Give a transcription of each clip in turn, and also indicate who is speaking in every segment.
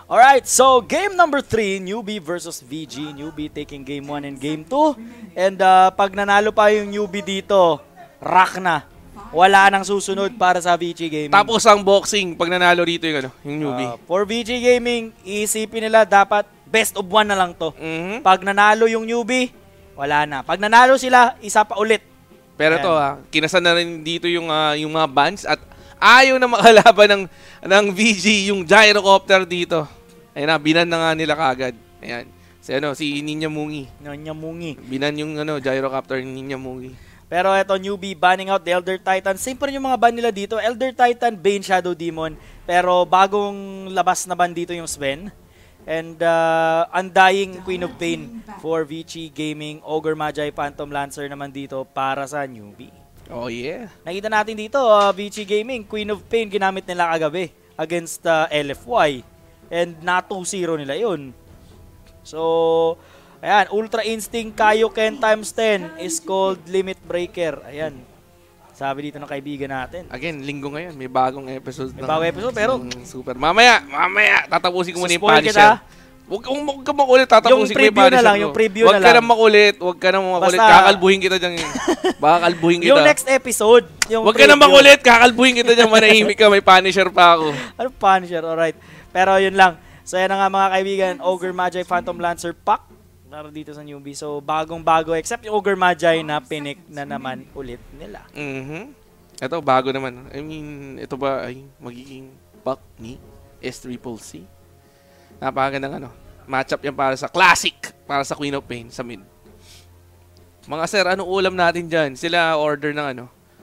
Speaker 1: Alright, so game number 3, Newbie versus VG. Newbie taking game 1 and game 2. And pag nanalo pa yung Newbie dito, rock na. Wala nang susunod para sa VG Gaming.
Speaker 2: Tapos ang boxing pag nanalo rito yung Newbie.
Speaker 1: For VG Gaming, iisipin nila dapat best of 1 na lang to. Pag nanalo yung Newbie, wala na. Pag nanalo sila, isa pa ulit.
Speaker 2: Pero to kinasan na rin dito yung mga bans at ayaw na makalaban ng VG yung gyrocopter dito. Ayun na, binan na nga nila kagad. Ayan. Si Ninja Mungi.
Speaker 1: Ninja Mungi.
Speaker 2: Binan yung gyrocopter ni Ninja Mungi.
Speaker 1: Pero eto, Newbie banning out the Elder Titan. Same pa rin yung mga ban nila dito. Elder Titan, Bane, Shadow Demon. Pero bagong labas na ban dito yung Sven. And Undying, Queen of Pain for VG Gaming. Ogre Magi, Phantom Lancer naman dito para sa Newbie.
Speaker 2: Oh yeah.
Speaker 1: Nakita natin dito, VG Gaming, Queen of Pain, ginamit nila kagabi against LFY. And na 2-0 nila yun. So, ayan, Ultra Instinct Kaioken times 10 is called Limit Breaker. Ayan. Sabi dito ng kaibigan natin.
Speaker 2: Again, linggo ngayon, may bagong episode.
Speaker 1: May bagong episode, pero
Speaker 2: super. Mamaya, tatapusin ko muna yung Punisher. Huwag ka makulit, tatapusin ko yung
Speaker 1: na
Speaker 2: Punisher.
Speaker 1: lang, yung preview na lang.
Speaker 2: Huwag ka na makulit, kakalbuhin kita dyan. Baka kalbuhin kita.
Speaker 1: Yung next episode, yung
Speaker 2: huwag ka na makulit, kakalbuhin kita dyan. Manahimik ka, may Punisher pa ako.
Speaker 1: Ano Punisher? Alright. Pero yun lang. So yan na nga mga kaibigan, Ogre Magi Phantom Lancer pack para dito sa Newbie. So bagong-bago, except yung Ogre Magi na pinik na naman ulit nila.
Speaker 2: Ito, bago naman. I mean, ito ba ay magiging pack ni S-Triple-C? Napakagandang matchup yan para sa classic, para sa Queen of Pain sa mid. Mga sir, anong ulam natin dyan? Sila order ng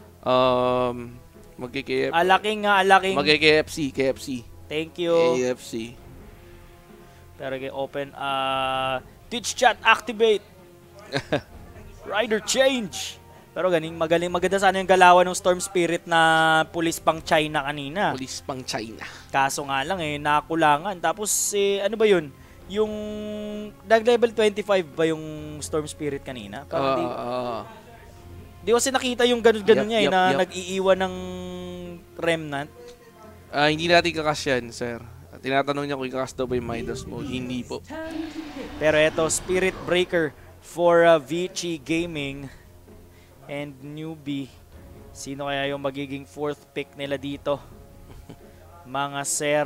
Speaker 1: Alaking.
Speaker 2: KFC.
Speaker 1: Thank you.
Speaker 2: KFC.
Speaker 1: Pero open Twitch chat activate. Rider change. Pero maganda sana yung galawan ng Storm Spirit na pulis pang China kanina.
Speaker 2: Pulis pang China.
Speaker 1: Kaso nga lang nakulangan. Tapos ano ba yun? Yung nag-level 25 ba yung Storm Spirit kanina? Di kasi nakita yung ganun niya na nag-iiwan ng remnant.
Speaker 2: Hindi natin kakas yan, sir. Tinatanong niya kung kakas daw ba yung Midas mode. Hindi po.
Speaker 1: Pero eto, Spirit Breaker for VG Gaming and Newbie. Sino kaya yung magiging 4th pick nila dito? Mga sir.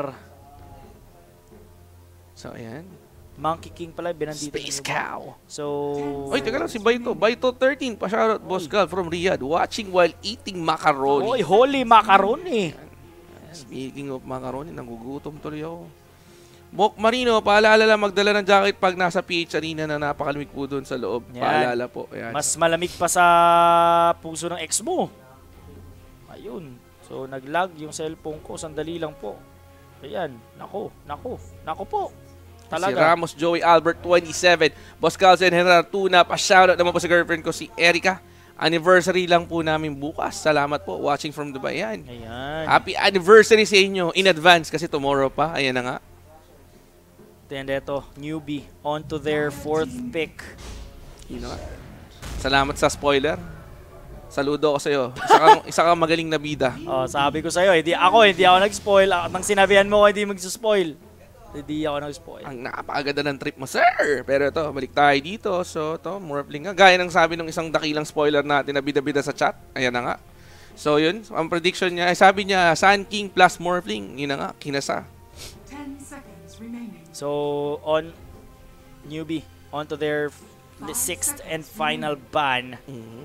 Speaker 2: So, ayan.
Speaker 1: Monkey King pala, binandito.
Speaker 2: Space Cow.
Speaker 1: So...
Speaker 2: Oy, teka lang, si Baito. Baito 13, pa-shoutout, Boss Gal from Riyadh. Watching while eating macaroni.
Speaker 1: Oy, holy macaroni.
Speaker 2: Speaking of macaroni, nagugutom tuloy ako. Bok Marino, paalala lang magdala ng jacket pag nasa PH Arena na napakalamig po doon sa loob. Yan. Paalala po. Ayan.
Speaker 1: Mas malamig pa sa puso ng ex mo. Ayun. So, nag-lag yung cellphone ko. Sandali lang po. Ayan. Nako po. Talaga.
Speaker 2: Si Ramos Joey Albert 27. Boss Calzen General Tuna. Pa-shoutout naman po sa girlfriend ko si Erica. Anniversary lang po namin bukas. Salamat po. Watching from Dubai. Ayan. Happy anniversary sa inyo in advance kasi tomorrow pa. Ayan na nga.
Speaker 1: And eto, Newbie on to their 4th pick.
Speaker 2: Yun na nga. Salamat sa spoiler. Saludo ako sa'yo. Isa kang magaling na bida.
Speaker 1: Sabi ko sa'yo, hindi ako nag-spoil. Nang sinabihan mo ko hindi mag-spoil. Hindi ako nag-spoil.
Speaker 2: Ang napakaganda ng trip mo, sir! Pero ito, balik tayo dito. So, ito, Morphling nga. Gaya ng sabi ng isang dakilang spoiler natin na bida-bida sa chat. Ayan na nga. So, yun. Ang prediction niya, sabi niya, Sun King plus Morphling. Yun na nga, kinasa.
Speaker 3: 10 seconds remaining.
Speaker 1: So, on Newbie, on to their 6th and final ban.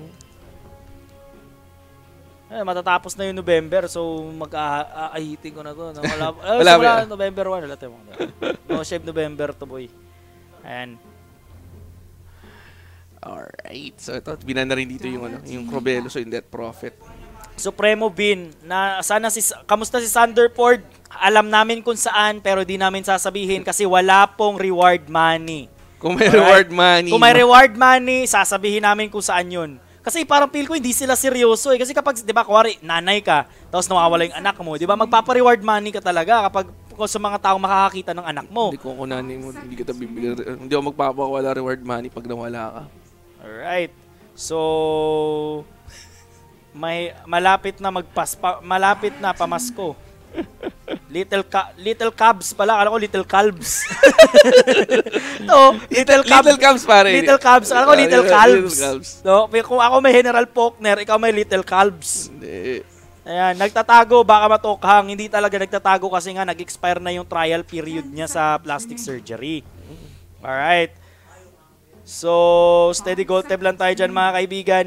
Speaker 1: Matatapos na yung November, so mag-aahitin ko na to. Wala November 1. Wala tayo. No shave November to, boy. Ayan.
Speaker 2: Alright. So ito, binan na rin dito yung Crobelo, so yung Death Prophet.
Speaker 1: Supremo Bin, kamusta si Thunderford? Alam namin kung saan, pero di namin sasabihin kasi wala pong reward money.
Speaker 2: Kung may reward money.
Speaker 1: Kung may reward money, sasabihin namin kung saan yun. Kasi parang feel ko hindi sila seryoso eh. Kasi kapag, di ba, kuwari, nanay ka, tapos nawawala yung anak mo, di ba, magpapa-reward money ka talaga kapag sa mga taong makakakita ng anak mo.
Speaker 2: Hindi ko nanay mo, hindi kita bibigyan. Hindi ako magpapawala reward money pag nawala ka.
Speaker 1: Alright. So, malapit na pamasko. Little Cubs pala. Akala ko Little Calves. No, Little Cubs.
Speaker 2: Little Cubs, pare.
Speaker 1: Little Cubs. Akala ko Little
Speaker 2: Little
Speaker 1: Calves.
Speaker 2: Cubs.
Speaker 1: No, kung ako may General Faulkner, ikaw may Little Calves.
Speaker 2: Hindi.
Speaker 1: Ayan, nagtatago, baka matokhang. Hindi talaga nagtatago kasi nga nag-expire na yung trial period niya sa plastic surgery. Alright. So, steady gold tab lang tayo dyan mga kaibigan.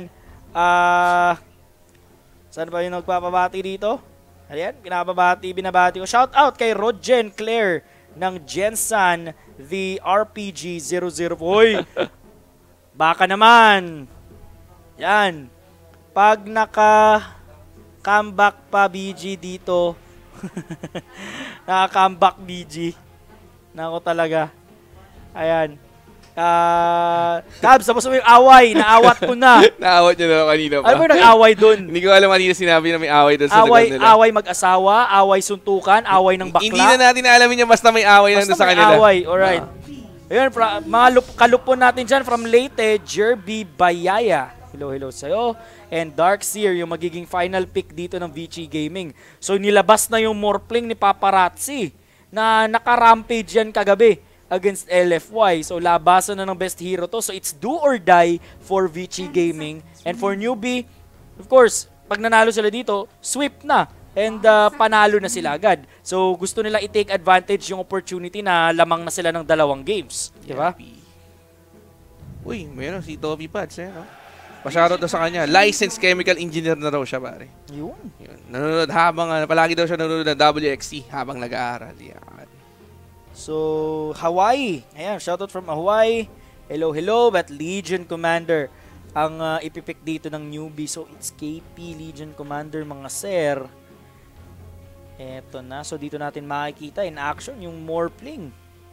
Speaker 1: Saan ba yung nagpapabati dito? Ayan, binabati ko. Shout out kay Rodjen Claire ng Jensan, the RPG 00. Uy, baka naman. Yan. Pag naka-comeback pa BG dito, naka-comeback BG. Nako talaga. Ayan. Cubs, tapos mo yung away. Naawat ko na.
Speaker 2: Naawat nyo na kanina pa.
Speaker 1: Ano ba nag-away dun?
Speaker 2: Hindi ko alam kanina sinabi na may away doon sa lugar nila.
Speaker 1: Away mag-asawa, away suntukan, away ng bakla.
Speaker 2: Hindi na natin alamin yan, basta may away lang doon sa kanila.
Speaker 1: Basta may away, alright. Ayun, mga kalupon natin dyan from Leyte, Jerby Bayaya. Hello sa'yo. And Darkseer, yung magiging final pick dito ng VG Gaming. So nilabas na yung Morphling ni Paparazzi na naka-rampage yan kagabi against LFY. So labasan na ng best hero to. So it's do or die for VG Gaming. And for newbie, of course, pag nanalo sila dito, sweep na. And panalo na sila agad. So gusto nila i-take advantage yung opportunity na lamang na sila ng 2 games. Diba?
Speaker 2: Uy, meron si Toby Pads no? Pasyarot daw sa kanya. Licensed chemical engineer na raw siya, pare.
Speaker 1: Yun.
Speaker 2: Nanonood habang, palagi daw siya nanonood ng WXC habang nag-aaral. Yan.
Speaker 1: So, Hawaii. Ayan, shoutout from Hawaii. Hello, but Legion Commander ang ipipick dito ng newbie. So, it's KP Legion Commander, mga sir. Eto na. So, dito natin makikita in action yung Morphling.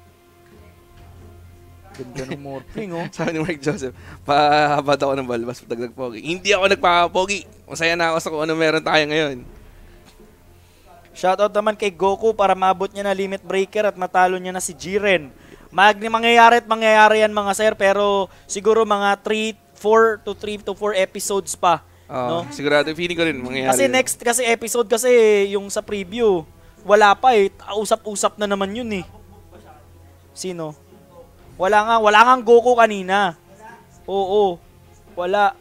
Speaker 1: Ganda ng Morphling, oh.
Speaker 2: Sabi ni Mark Joseph, pahabad ako ng balbas patagdag pogi. Hindi ako nagpapapogi. Masaya na ako sa kung ano meron tayo ngayon. Shoutout
Speaker 1: naman kay Goku para maabot niya na limit breaker at matalo niya na si Jiren. Mangyayari yan mga sir, pero siguro mga 3 to 4 episodes pa. No?
Speaker 2: Sigurado, feeling ko rin mangyayari.
Speaker 1: Kasi episode kasi yung sa preview, wala pa eh. Usap-usap na naman yun eh. Sino? Wala nga Goku kanina. Oo. Wala.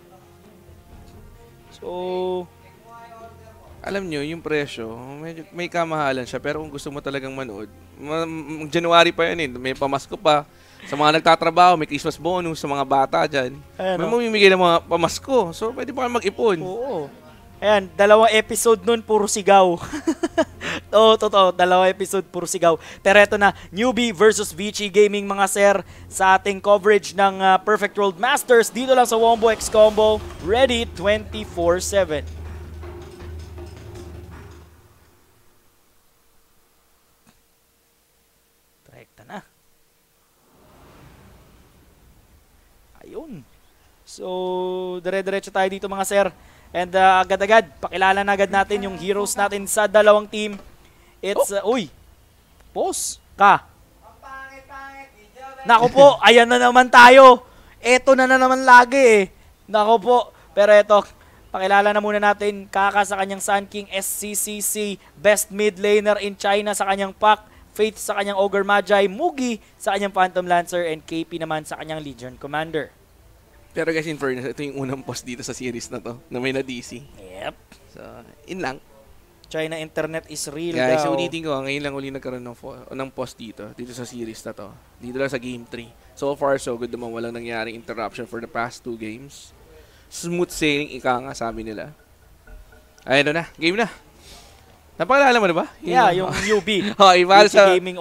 Speaker 1: So,
Speaker 2: alam nyo, yung presyo, medyo may kamahalan siya. Pero kung gusto mo talagang manood, January pa yan eh. May pamasko pa. Sa mga nagtatrabaho, may Christmas bonus sa mga bata dyan. Ayan, may mamimigay ng mga pamasko. So, pwede pa kayo mag-ipon.
Speaker 1: Oo. Ayan, 2 episode nun, puro sigaw. Totoo, 2 episode, puro sigaw. Pero eto na, newbie versus VG Gaming mga sir sa ating coverage ng Perfect World Masters. Dito lang sa Wombo X Combo. Ready 24/7. Ayun. So, dire-diretso tayo dito mga sir. And agad-agad, pakilala na agad natin yung heroes natin sa 2 team. It's, uy, boss, ka. Nako po, ayan na naman tayo. Eto na naman lagi eh. Nako po, pero eto, pakilala na muna natin, Kaka sa kanyang Sun King, SCCC, best mid laner in China sa kanyang pack, Faith sa kanyang Ogre Magi, Mugi sa kanyang Phantom Lancer, and KP naman sa kanyang Legion Commander.
Speaker 2: Pero guys, in fairness, ito yung unang post dito sa series na to, na may na-DC.
Speaker 1: Yep.
Speaker 2: So, in lang.
Speaker 1: China internet is real
Speaker 2: guys,
Speaker 1: daw.
Speaker 2: ulitin ko, ngayon lang uli nagkaroon ng post dito sa series na to. Dito lang sa Game 3. So far, so good naman. Walang nangyaring interruption for the past 2 games. Smooth sailing, ika nga, sabi nila. Ayun na, game na. Napakilala mo na ba?
Speaker 1: Yeah, yung newbie.
Speaker 2: Iba sa
Speaker 1: Gaming.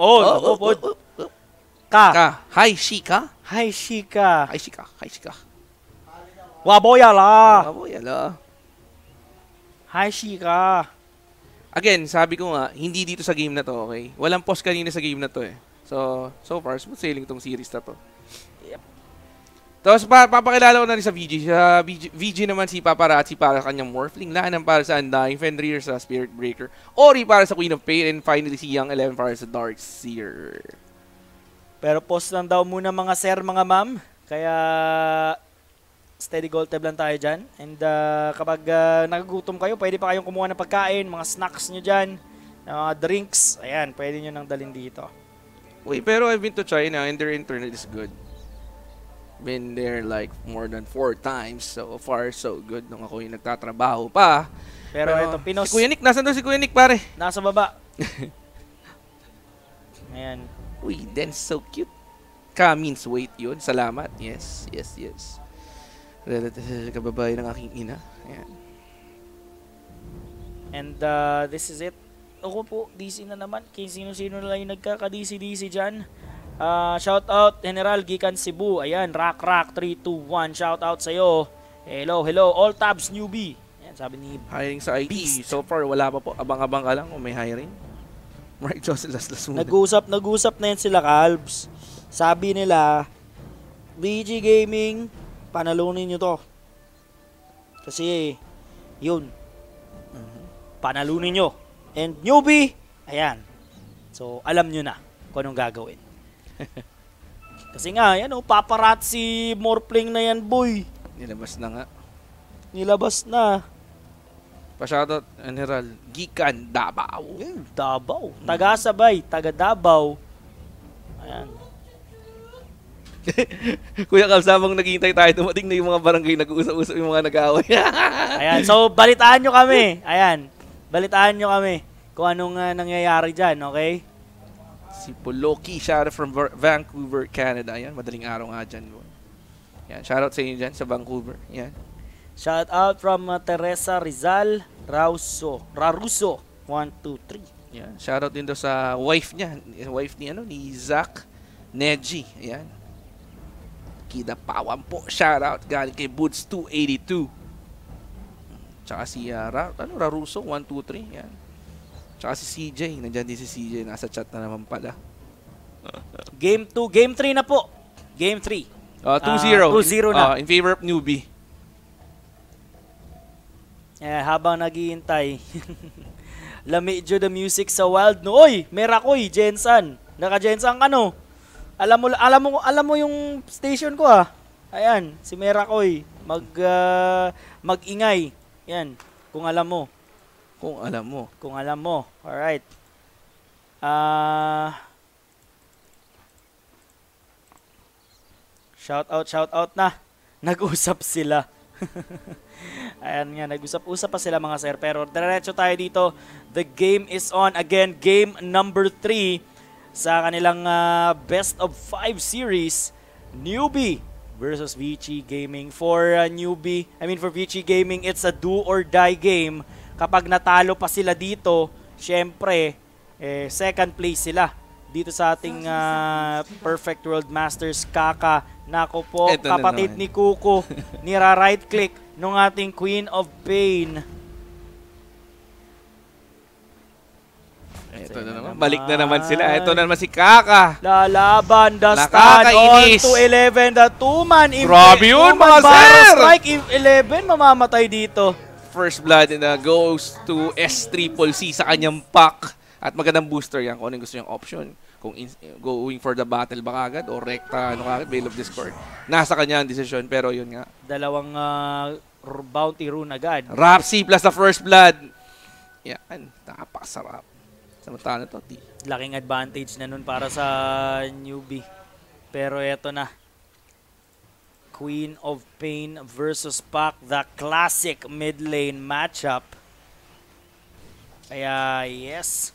Speaker 1: Ka.
Speaker 2: Hi, Shika.
Speaker 1: Hi, Shika.
Speaker 2: Hi, Shika. Hi, Shika.
Speaker 1: Waboyala.
Speaker 2: Waboyala.
Speaker 1: Hi, Shika.
Speaker 2: Again, sabi ko nga, hindi dito sa game na to, okay? Walang post kanina sa game na to eh. So far, smooth sailing tong series na to.
Speaker 1: Yep.
Speaker 2: Tapos papakilala ko na rin sa VG. Sa VG naman si Paparazzi para sa kanyang Morphling. Lahanan para sa Undying, Fenrir sa Spirit Breaker. Ori para sa Queen of Pain. And finally si Young 11 para sa Darkseer.
Speaker 1: Pero post lang daw muna mga sir, mga ma'am. Kaya steady gold tab lang tayo dyan. And kapag nagagutom kayo, pwede pa kayong kumuha ng pagkain, mga snacks nyo dyan. mga drinks. Ayan, pwede nyo nang dalhin dito.
Speaker 2: Wait, pero I've been to China and their internet is good. Been there like more than 4 times. So far, so good. Nung ako yung nagtatrabaho pa.
Speaker 1: Pero ito, Pinos,
Speaker 2: Si Kuya Nick, nasan doon si Kuya Nick, pare?
Speaker 1: nasa baba. Ayan.
Speaker 2: Uy, then so cute. Ka means wait yun. Salamat. Yes, yes, yes. Kababae ng aking ina. Ayan.
Speaker 1: And this is it. Ako po, DC na naman. Kaya sino-sino na lang yung nagkaka-DC-DC dyan. Shout out General Gikan Cebu. Ayan, Rock 321. Shout out sa'yo. Hello, hello. All tabs newbie. Ayan, sabi ni
Speaker 2: Hiring sa IT.
Speaker 1: Beast.
Speaker 2: So far, wala pa po. Abang-abang ka lang kung may hiring. Mark Joseph Las muna.
Speaker 1: Nag-usap na yan sila, Calbs. Sabi nila, BG Gaming, panalunin nyo to. Kasi, yun. Panalunin nyo. And newbie, ayan. So, alam nyo na kung anong gagawin. Kasi nga, yan o, paparazzi morphling na yan, boy.
Speaker 2: Nilabas na nga.
Speaker 1: Nilabas na.
Speaker 2: Pa-shoutout, General Gikan Davao.
Speaker 1: Davao. Taga-sabay, taga-Davao. Ayan.
Speaker 2: Kuya Kalbs, habang naghihintay tayo, dumating na yung mga barangay, nag-uusap-usap yung mga nag-aaway.
Speaker 1: Ayan, so balitaan nyo kami. Ayan, balitaan nyo kami kung anong nangyayari dyan, okay?
Speaker 2: Si Poloki, shoutout from Vancouver, Canada. Ayan, madaling araw nga dyan. Yan, shoutout sa inyo dyan sa Vancouver. Yan.
Speaker 1: Shout out from Teresa Rizal Raruso 1, 2, 3.
Speaker 2: Yan, shoutout din daw sa wife niya. Wife ni Zach Neji. Ayan. Kida Pawan po. Shoutout galing kay Boots 282. Tsaka si Raruso 1, 2, 3. Yan. Tsaka si CJ. Nandiyan din si CJ. Nasa chat na naman pala.
Speaker 1: Game 2, Game 3 na po. Game 3.
Speaker 2: 2-0.
Speaker 1: 2-0 na.
Speaker 2: In favor of newbie.
Speaker 1: Habang naghihintay. Lamidyo the music sa wild. No, oy, Merakoy, Jensan. Naka-Jensan ka no. Alam mo yung station ko ah. Ayan, si Merakoy. Mag-ingay. Yan, kung alam mo.
Speaker 2: Kung alam mo.
Speaker 1: Kung alam mo. Alright. Shout out na. Nag-usap sila. Ayan nga, nag-usap-usap pa sila mga sir. Pero diretso tayo dito. The game is on. Again, game number 3 sa kanilang best of 5 series. Newbie versus Vici Gaming. For Vici Gaming, it's a do or die game. Kapag natalo pa sila dito, syempre, second place sila dito sa ating Perfect World Masters. Kaka, nako po,
Speaker 2: Eto
Speaker 1: kapatid ni Kuko, nira-right click nung ating Queen of Pain.
Speaker 2: Ito na naman. Balik na naman sila. Ito na naman si Kaka.
Speaker 1: Lalaban, the stand on
Speaker 2: Nakakainis.
Speaker 1: to 11, the two-man.
Speaker 2: Grabe yun, mga sir!
Speaker 1: Strike, 11, mamamatay dito.
Speaker 2: First blood and goes to S-Triple-C sa kanyang pack. At magandang booster yan kung anong gusto niyang option. Kung going for the battle ba kagad o rekta, kagad, Veil of Discord. Nasa kanya ang desisyon, pero yun nga.
Speaker 1: Dalawang bounty rune agad.
Speaker 2: Rapsi plus the first blood. Yan, napakasarap. Samantala to,
Speaker 1: Laking advantage na nun para sa newbie. Pero eto na. Queen of Pain versus Pac, the classic mid lane matchup. Kaya, yes.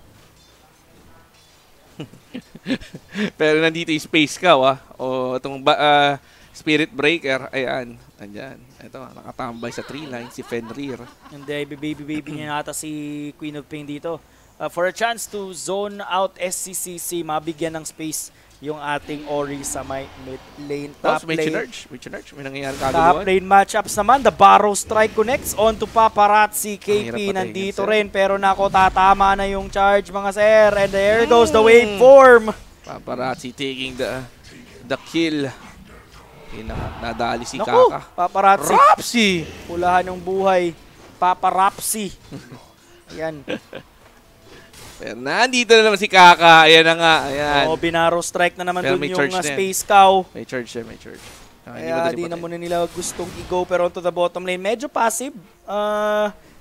Speaker 2: Pero nandito yung Space Cow, o itong Spirit Breaker, ayan, andyan. Ito, nakatambay sa tree line, si Fenrir.
Speaker 1: Hindi, baby niya nata si Queen of Pain dito. For a chance to zone out SCCC, mabigyan ng space yung ating Ori sa may mid lane. Top
Speaker 2: May
Speaker 1: lane.
Speaker 2: Chinurge, may nangyayari
Speaker 1: Top
Speaker 2: kaguluhan.
Speaker 1: lane matchups naman. The Barrow Strike connects on to Paparazzi. KP
Speaker 2: Mahirap
Speaker 1: nandito
Speaker 2: patayin,
Speaker 1: rin. Pero nako, tatama na yung charge mga sir. And there goes the waveform.
Speaker 2: Paparazzi taking the kill. Nadali si
Speaker 1: Naku,
Speaker 2: Kaka.
Speaker 1: Paparazzi.
Speaker 2: Rapsi!
Speaker 1: Pulahan ng buhay. Paparazzi. Ayan.
Speaker 2: Pero nandito na naman si Kaka. Ayan na nga. Ayan.
Speaker 1: Binarrow strike na naman
Speaker 2: Pero
Speaker 1: dun
Speaker 2: may
Speaker 1: yung
Speaker 2: charge na yan.
Speaker 1: Space Cow.
Speaker 2: May charge siya, may charge.
Speaker 1: Kaya di na muna nila gustong i-go pero onto the bottom lane. Medyo passive.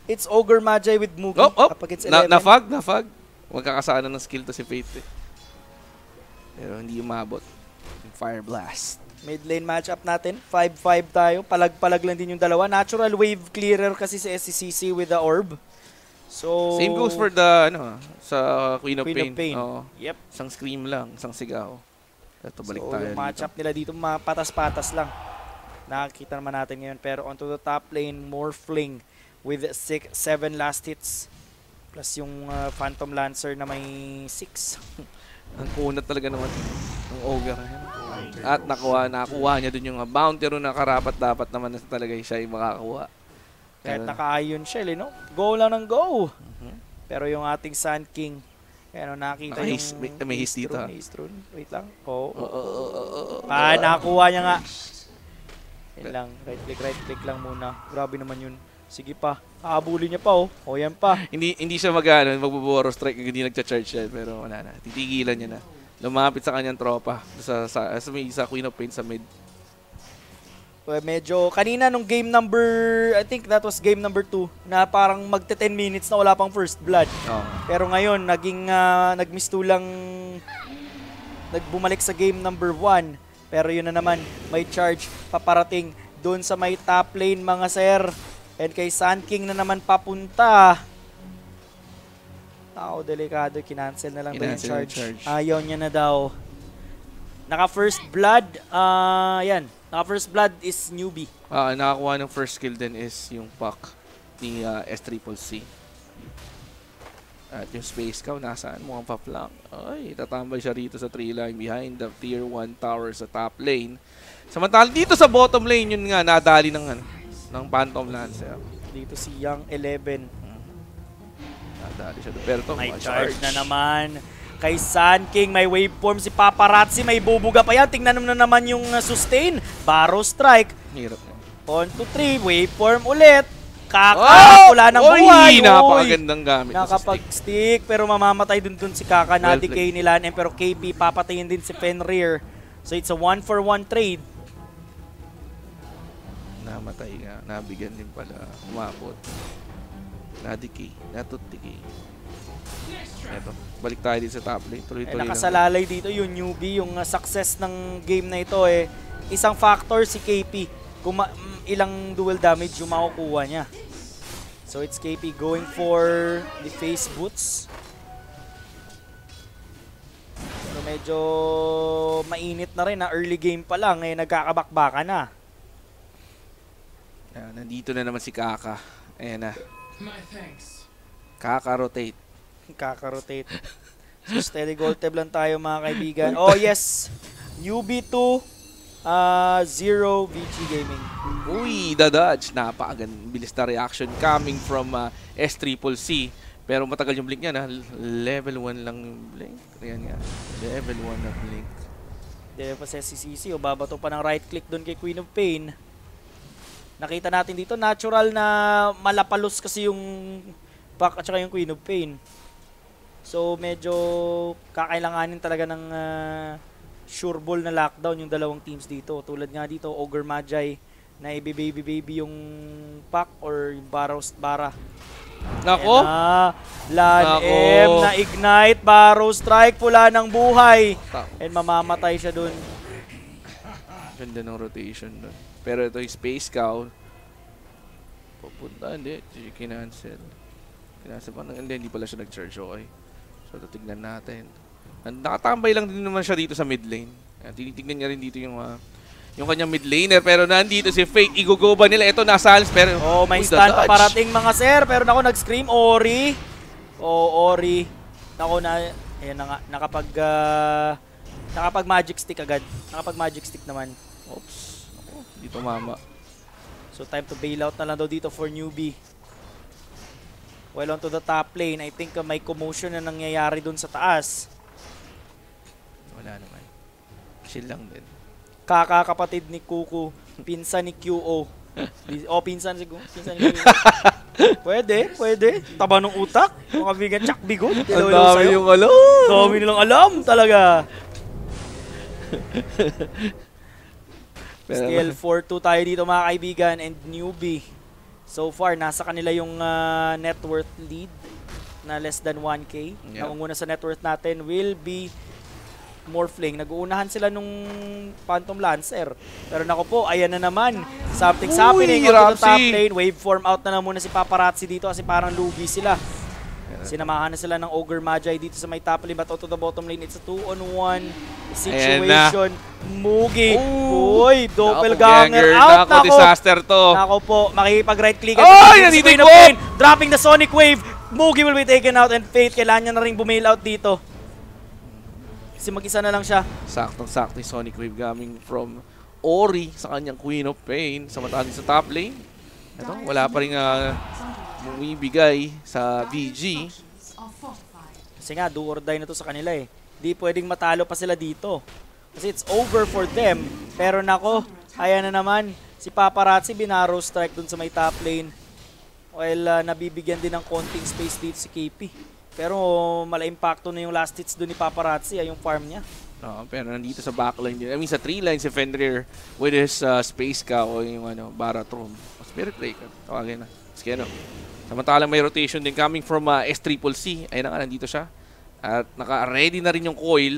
Speaker 1: It's Ogre Magi with Mugi. Kapag it's 11.
Speaker 2: Na-fag. Magkakasana ng skill to si Fate eh. Pero hindi umabot. Fire Blast.
Speaker 1: Mid lane matchup natin. 5-5 tayo. Palag-palag lang din yung dalawa. Natural wave clearer kasi si SCCC with the orb. So
Speaker 2: Same goes for the, sa Queen of
Speaker 1: Queen of
Speaker 2: Pain.
Speaker 1: Pain.
Speaker 2: Oo.
Speaker 1: Yep.
Speaker 2: Isang scream lang, isang sigaw. Ito, balik
Speaker 1: So
Speaker 2: tayo
Speaker 1: yung
Speaker 2: dito.
Speaker 1: matchup nila dito, patas-patas lang. Nakikita naman natin ngayon. Pero onto the top lane, Morphling with 7 last hits. Plus yung Phantom Lancer na may 6.
Speaker 2: Ang kunat talaga naman ng Ogre. At nakuha niya dun yung bounty ro na karapat dapat naman na talaga siya yung makakakuha.
Speaker 1: Kahit naka-ion shell, no? Go lang ng go! Pero yung ating Sand King, nakita yung...
Speaker 2: May haste dito.
Speaker 1: Wait lang. Nakakuha niya nga. Yan lang. Right click lang muna. Grabe naman yun. Sige pa. Habulin niya pa, yan pa.
Speaker 2: Hindi siya magbubuoro strike kung hindi nagcha-charge siya. Pero wala na. Titigilan niya na. Lumapit sa kanyang tropa. Sa Queen of Pain sa mid.
Speaker 1: Well, medyo, kanina nung game number, I think that was game number 2, na parang magte 10 minutes na wala pang first blood. Pero ngayon, nagmistulang, nagbumalik sa game number 1. Pero yun na naman, may charge paparating doon sa may top lane mga sir. And kay Sand King na naman papunta. Delikado, kinancel na lang daw yung charge. Ayaw niya na daw. Naka first blood, yan. Naka first blood is newbie.
Speaker 2: Nakakuha ng first kill din is yung pack ni S-Triple-C. At yung Space Cow, nasaan mo ang pa-flank? Ay, tatambay siya rito sa 3 line behind the tier 1 tower sa top lane. Samantala dito sa bottom lane, yun nga, nadali ng Phantom Lancer.
Speaker 1: Dito si Young 11.
Speaker 2: Nadali siya doon. Pero ito,
Speaker 1: may charge na naman. Kay Sand King, may waveform si Paparazzi, may bubuga pa yan. Tingnan mo na naman yung sustain. Barrow strike.
Speaker 2: Hirap na.
Speaker 1: 1, 2, 3, waveform ulit. Wala ng buhay.
Speaker 2: Napakagandang gamit.
Speaker 1: Nakapag-stick, pero mamamatay dun si Kaka. Na-decay nila. Pero KP, papatayin din si Fenrir. So it's a 1-for-1 trade.
Speaker 2: Namatay nga. Nabigyan din pala. Umapot. Na-decay. Natut-decay. Eto, balik tayo din sa top lane. Tuloy-tuloy
Speaker 1: nakasalalay dito yung newbie, yung success ng game na ito isang factor si KP. Kung ilang dual damage yung makukuha niya. So it's KP going for the face boots. So medyo mainit na rin na early game pa lang, nagkakabakbaka na.
Speaker 2: Nandito na naman si Kaka. Ayan na. Kaka-rotate.
Speaker 1: Kaka-rotate. So steady gold tab lang tayo mga kaibigan. Oh yes! Newbie 2. 0 VG Gaming.
Speaker 2: Uy, the dodge. Bilis na reaction coming from S-Triple-C. Pero matagal yung blink niya na. Level 1 lang yung blink. Ayan nga. Level 1 na blink.
Speaker 1: Debe pa sa SCCC. Babato pa ng right click doon kay Queen of Pain. Nakita natin dito. Natural na malapalos kasi yung back at saka yung Queen of Pain. So medyo kakailanganin talaga ng sure ball na lockdown yung dalawang teams dito. Tulad nga dito, Ogre Magi na i-baby yung pack or yung Bara.
Speaker 2: Nako!
Speaker 1: Lan M na ignite, Barrow strike, pula ng buhay. And mamamatay siya dun.
Speaker 2: Ganda ng rotation dun. Pero ito yung Space Cow. Pupunta, hindi. Kinancel. Kinancel pa. Hindi pala siya nag-charge. Okay. So, tignan natin. Nakatambay lang din naman siya dito sa mid lane. Tinitignan niya rin dito yung kanyang mid laner. Pero nandito si Fate. Igugo ba nila? Ito, nasa pero...
Speaker 1: may stun pa parating mga sir. Pero nako, nag-scream. Ori. Ori. Nako na... Ayan na nga. Nakapag magic stick agad. Nakapag magic stick naman.
Speaker 2: Oops. Dito mama.
Speaker 1: So time to bail out na lang daw dito for newbie. Well, onto the top lane. I think may commotion na nangyayari dun sa taas.
Speaker 2: Wala naman. Chill lang din.
Speaker 1: Kakakapatid ni Kuku. Pinsan ni QO. Pinsan ni QO. Pwede. Taba ng utak. Mga bigan, tsak bigot.
Speaker 2: Ang dami yung alam.
Speaker 1: Dami nilang alam talaga. Still 4-2 tayo dito mga kaibigan. And newbie So far, nasa kanila yung net worth lead na less than 1K.
Speaker 2: Yeah.
Speaker 1: Ang una sa net worth natin will be Morphling. Nag-uunahan sila nung Phantom Lancer. Pero nako po, ayan na naman. Something's happening on the top lane. Waveform out na muna si Paparazzi dito kasi parang lugi sila. Sinamahan na sila ng Ogre Magi dito sa may top lane. But out to the bottom lane, it's a 2-on-1 situation. Mugi. Uy, doppelganger out.
Speaker 2: Nako, disaster to.
Speaker 1: Nako po, makikipag-right click.
Speaker 2: Ay, nandito po!
Speaker 1: Dropping the Sonic Wave. Mugi will be taken out and Fate, kailangan niya na rin bumail out dito. Kasi mag-isa na lang siya.
Speaker 2: Saktong-sakto yung Sonic Wave coming from Ori sa kanyang Queen of Pain. Samantalang sa top lane. Ito, wala pa rin bumibigay sa VG.
Speaker 1: Kasi nga, do or die na to sa kanila eh. Di pwedeng matalo pa sila dito. Kasi it's over for them. Pero nako, ayan na naman. Si Paparazzi binarrow strike dun sa may top lane. While nabibigyan din ng konting space dito si KP. Pero mala-impacto na yung last hits doon ni Paparazzi, yung farm niya.
Speaker 2: Pero nandito sa backline din. I mean, sa 3 line si Fenrir with his Space Cow o yung Baratron. Spirit Breaker. Tawagin na. Sige, samantalang may rotation din coming from S-Triple-C. Ayun na nga, nandito siya. At naka-ready na rin yung coil.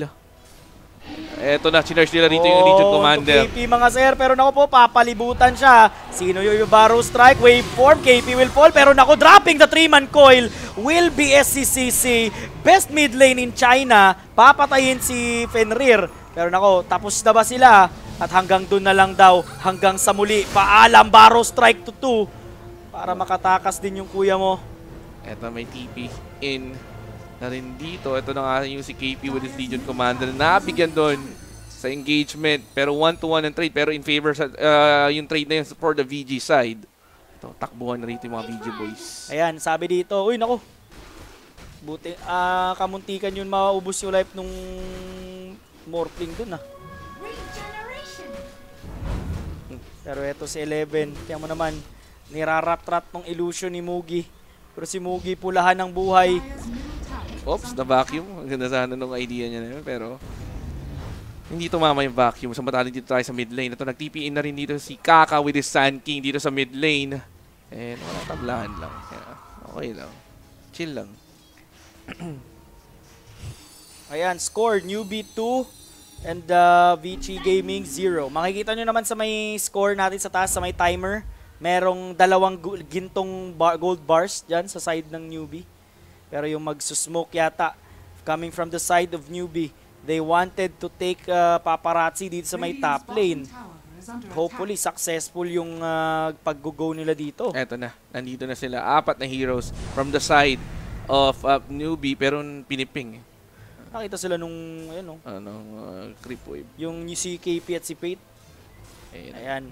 Speaker 2: Eto na, chinarge nila rito yung Legion Commander.
Speaker 1: KP mga sir, pero nako po, papalibutan siya. Sino yung Barrow Strike? Waveform, KP will fall. Pero nako, dropping the 3-man coil will be SCCC. Best mid lane in China. Papatayin si Fenrir. Pero nako, tapos na ba sila? At hanggang doon na lang daw, hanggang sa muli. Paalam, Barrow Strike to 2. Para makatakas din yung kuya mo.
Speaker 2: Eto, may TP in na rin dito. Ito na nga yung si KP with his Legion Commander. Nabigyan doon sa engagement. Pero 1-to-1 ang trade. Pero in favor sa yung trade na yun for the VG side. Ito, takbuhan na rito yung mga VG boys.
Speaker 1: Ayan, sabi dito, uy nako. Buti, kamuntikan yun maubos yung life nung Morphling dun Pero eto si 11. Tiyan mo naman, nirarat-rat ng illusion ni Mugi. Pero si Mugi pulahan ng buhay.
Speaker 2: Oops, na vacuum. Ang ganda sana nung idea niya na yun. Pero hindi tumama yung vacuum. Samantalang dito tayo sa mid lane. Ito, nag-TP in na rin dito si Kaka with his Sand King dito sa mid lane. And wala, tablahan lang. Kaya, okay lang. Chill lang.
Speaker 1: Ayan, score, Newbie 2 and VG Gaming 0. Makikita nyo naman sa may score natin sa taas, sa may timer. Merong dalawang gintong gold bars dyan sa side ng Newbie. Pero yung magsusmoke yata coming from the side of Newbie. They wanted to take Paparazzi dito sa may top lane. Hopefully successful yung pag-go nila dito.
Speaker 2: Eto na, nandito na sila. 4 na heroes from the side of Newbie pero piniping.
Speaker 1: Nakita sila nung
Speaker 2: creep wave.
Speaker 1: Yung si KP at si Fate. Ayan.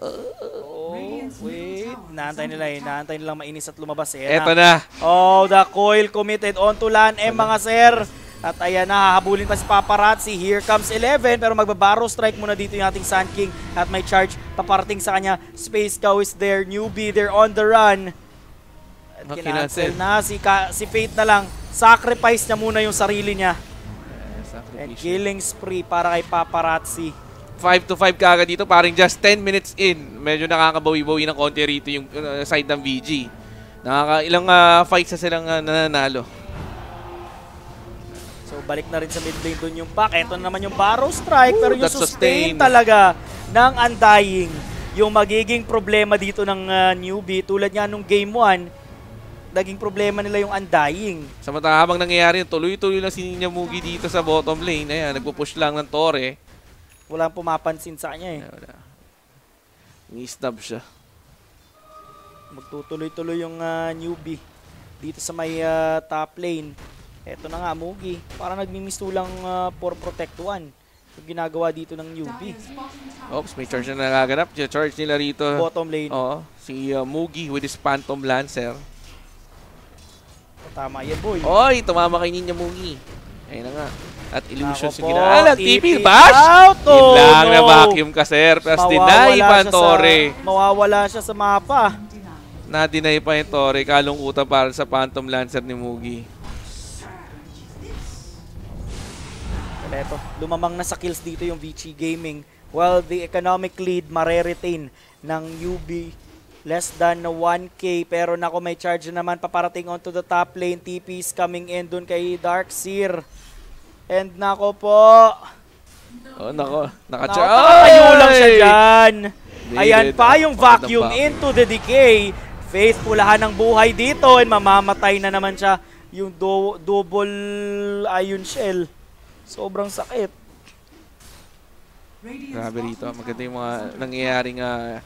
Speaker 1: Wait. Naantay nila naantay nilang mainis at lumabas
Speaker 2: Eto na.
Speaker 1: Oh, the coil committed onto LAN mga sir. At ayan na, hahabulin pa si Paparazzi. Here comes 11, pero magbabarrow strike muna dito yung ating Sand King. At may charge paparating sa kanya. Space Cow is there. Newbie, they're on the run. At kinancel na. Si Fate na lang. Sacrifice niya muna yung sarili niya. And killing spree para kay Paparazzi.
Speaker 2: 5-5 kaagad dito, parang just 10 minutes in. Medyo nakakabawi-bawi ng konti rito yung side ng VG. Ilang fights na silang nananalo.
Speaker 1: So balik na rin sa mid lane doon yung pack. Ito na naman yung Barrow Strike. Pero yung sustain talaga ng Undying. Yung magiging problema dito ng Newbie. Tulad nga nung game 1, naging problema nila yung Undying.
Speaker 2: Samantala habang nangyayari, tuloy-tuloy lang si Ninja Mugi dito sa bottom lane. Ayan, nagpo-push lang ng Torre.
Speaker 1: Walang pumapansin sa kanya
Speaker 2: Wala. Ni-snub siya.
Speaker 1: Magtutuloy-tuloy yung Newbie dito sa may top lane. Eto na nga, Mugi. Parang nagmimistulang for protect 1. Yung ginagawa dito ng Newbie.
Speaker 2: Oops, may charge na nagaganap. Charge nila rito.
Speaker 1: Bottom lane.
Speaker 2: Oo, si Mugi with his Phantom Lancer.
Speaker 1: Tama yan, boy.
Speaker 2: Oy, tumama kay Ninja Mugi. Ayun na nga. At illusions yung
Speaker 1: ginagawa.
Speaker 2: TP bash! Ilang na vacuum ka, sir. Plus deny pa ang Torre.
Speaker 1: Mawawala siya sa mapa.
Speaker 2: Na-deny pa yung Torre. Kalungkutan para sa Phantom Lancer ni Mugi.
Speaker 1: Ito, lumamang na sa kills dito yung VG Gaming. While the economic lead mare-retain ng UB Less than 1K. Pero nako, may charge na naman paparating onto the top lane. TP is coming in dun kay Darkseer. And nako po.
Speaker 2: Oh, nako.
Speaker 1: Nakatayo lang siya dyan. Ayan
Speaker 2: Baited.
Speaker 1: pa yung vacuum
Speaker 2: Back.
Speaker 1: into the decay. Faith pulahan ng buhay dito and mamamatay na naman siya. Yung double ion shell. Sobrang sakit.
Speaker 2: Grabe rito. Maganda yung mga nangyayaring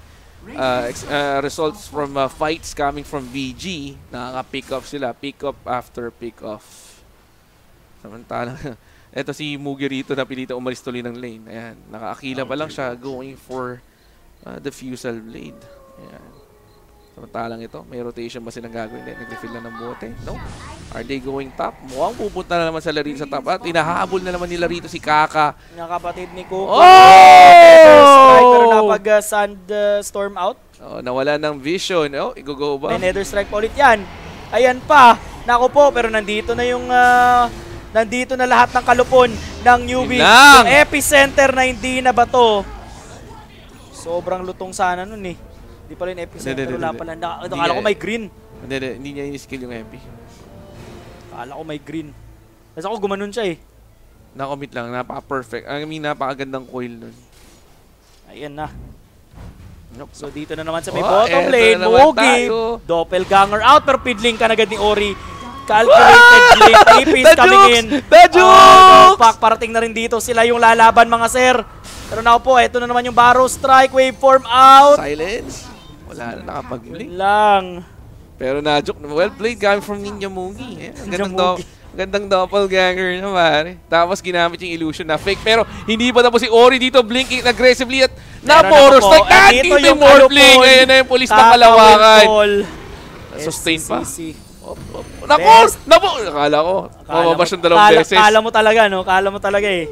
Speaker 2: results from fights coming from VG. Nakaka-pick off sila. Pick up after pick off. Samantala, eto si Mugi rito na pilita umalis tuloy ng lane. Ayan. Nakaakila pa lang siya going for the Fusel Blade. Ayan. Samantalang ito, may rotation ba silang gagawin? Nag-refill na ng bote? No? Are they going top? Mukhang pupunta na naman sila rito sa top. At inahabol na naman nila rito si Kaka.
Speaker 1: Nakapatid ni Kuko.
Speaker 2: Oh!
Speaker 1: Strike pero napag-sandstorm out.
Speaker 2: Oh, nawala ng vision. Oh, i-go ba?
Speaker 1: May nether strike pa ulit yan. Ayan pa. Naku po, pero nandito na yung... nandito na lahat ng kalupon ng newbie. Yung epicenter na hindi na bato. Sobrang lutong sana nun eh. Hindi pala yung epicenter. Wala pala. Akala ko may green.
Speaker 2: Hindi niya in-skill yung epi.
Speaker 1: Akala ko may green. Kasi ako gumanon siya eh.
Speaker 2: Na-commit lang. Napaka-perfect. I mean, napakagandang coil nun.
Speaker 1: Ayan na. So dito na naman sa may
Speaker 2: Oh,
Speaker 1: bottom
Speaker 2: eto
Speaker 1: lane.
Speaker 2: na naman
Speaker 1: Mugi.
Speaker 2: tayo.
Speaker 1: Doppelganger out. Pero pidling ka na agad ni Ori. Calculated blade. TP is coming in.
Speaker 2: The Jukes!
Speaker 1: Pack, parating na rin dito. Sila yung lalaban mga sir. Pero now po, eto na naman yung Barrow Strike. Waveform out.
Speaker 2: Silence. Wala na nakapag-blink.
Speaker 1: Yun lang.
Speaker 2: Pero na-joke. Well played gamit from Ninja Mugi.
Speaker 1: Ninja Mugi.
Speaker 2: Gandang doppelganger na pare. Tapos ginamit yung illusion na fake. Pero hindi pa tapos si Ori dito blinking aggressively at na-Boros. Like that! Dito yung more blink. Ayan na yung police pangalawakan. Sustain pa. Naku! Akala ko. Mamabash yung dalawang beses.
Speaker 1: Kala mo talaga, no? Kala mo talaga eh.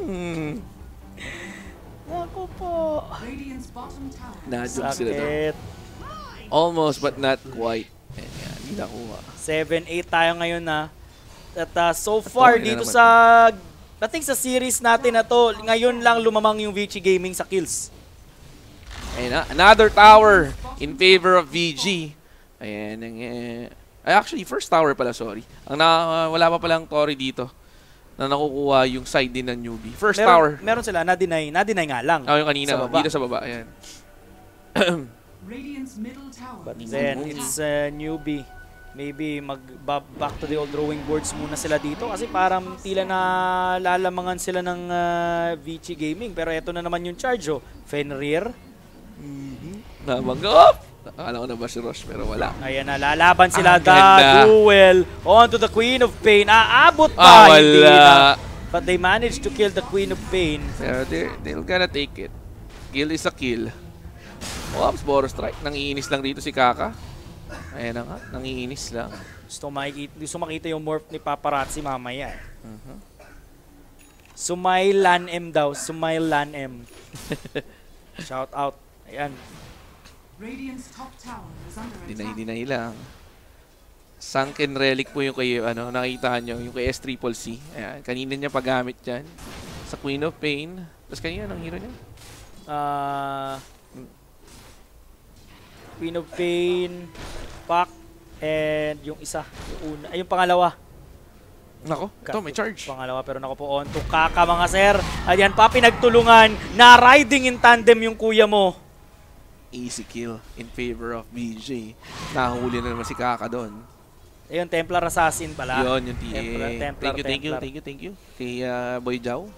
Speaker 1: Naku po.
Speaker 2: Na-joke sila doon.
Speaker 1: Sakit.
Speaker 2: Almost but not quite. Ayan, hindi nakuha.
Speaker 1: 7-8 tayo ngayon na. At so far dito sa dating sa series natin na to, ngayon lang lumamang yung VG Gaming sa kills.
Speaker 2: Ayan na, another tower in favor of VG. Ayan, actually first tower pala, sorry. Wala pa palang Tori dito na nakukuha yung side din ng newbie. First tower.
Speaker 1: Meron sila, na-deny nga lang.
Speaker 2: Oh, yung kanina,
Speaker 1: sa baba.
Speaker 2: dito sa baba. Ayan.
Speaker 1: But then, it's a newbie. Maybe back to the old drawing boards muna sila dito kasi parang tila na lalamangan sila ng VG Gaming. Pero eto na naman yung charge, oh. Fenrir.
Speaker 2: Namanggap! Akala ko na ba si Rosh, pero wala.
Speaker 1: Ayan na, lalaban sila.
Speaker 2: Ganda.
Speaker 1: Duel on to the Queen of Pain. Aabot pa. Hindi
Speaker 2: Wala.
Speaker 1: na. But they managed to kill the Queen of Pain.
Speaker 2: Pero they're gonna take it. Kill is a kill. Oops, Boros strike. Nangiinis lang dito si Kaka. Ayan na nga, nangiinis lang.
Speaker 1: Gusto makita yung morph ni Paparazzi mamaya. Sumailan M daw. Sumailan M. Shout out. Ayan.
Speaker 2: Deny lang. Sunken relic po yung kay, nakita nyo, yung kay S-Triple-C. Ayan, kanina niya paggamit yan. Sa Queen of Pain. Tapos kanina, anong hero niya?
Speaker 1: Queen of Pain, Pac, and yung isa, yung una, ay yung pangalawa.
Speaker 2: Nako, ito may charge.
Speaker 1: Pangalawa, pero nako po on to Kaka mga sir. Ayan pa, pinagtulungan, na riding in tandem yung kuya mo.
Speaker 2: Easy kill in favor of BJ. Nahuli na naman si Kaka doon.
Speaker 1: Ayun, Templar Assassin pala.
Speaker 2: Yun, yung TA.
Speaker 1: Templar.
Speaker 2: Thank you. Kay Boy Jao.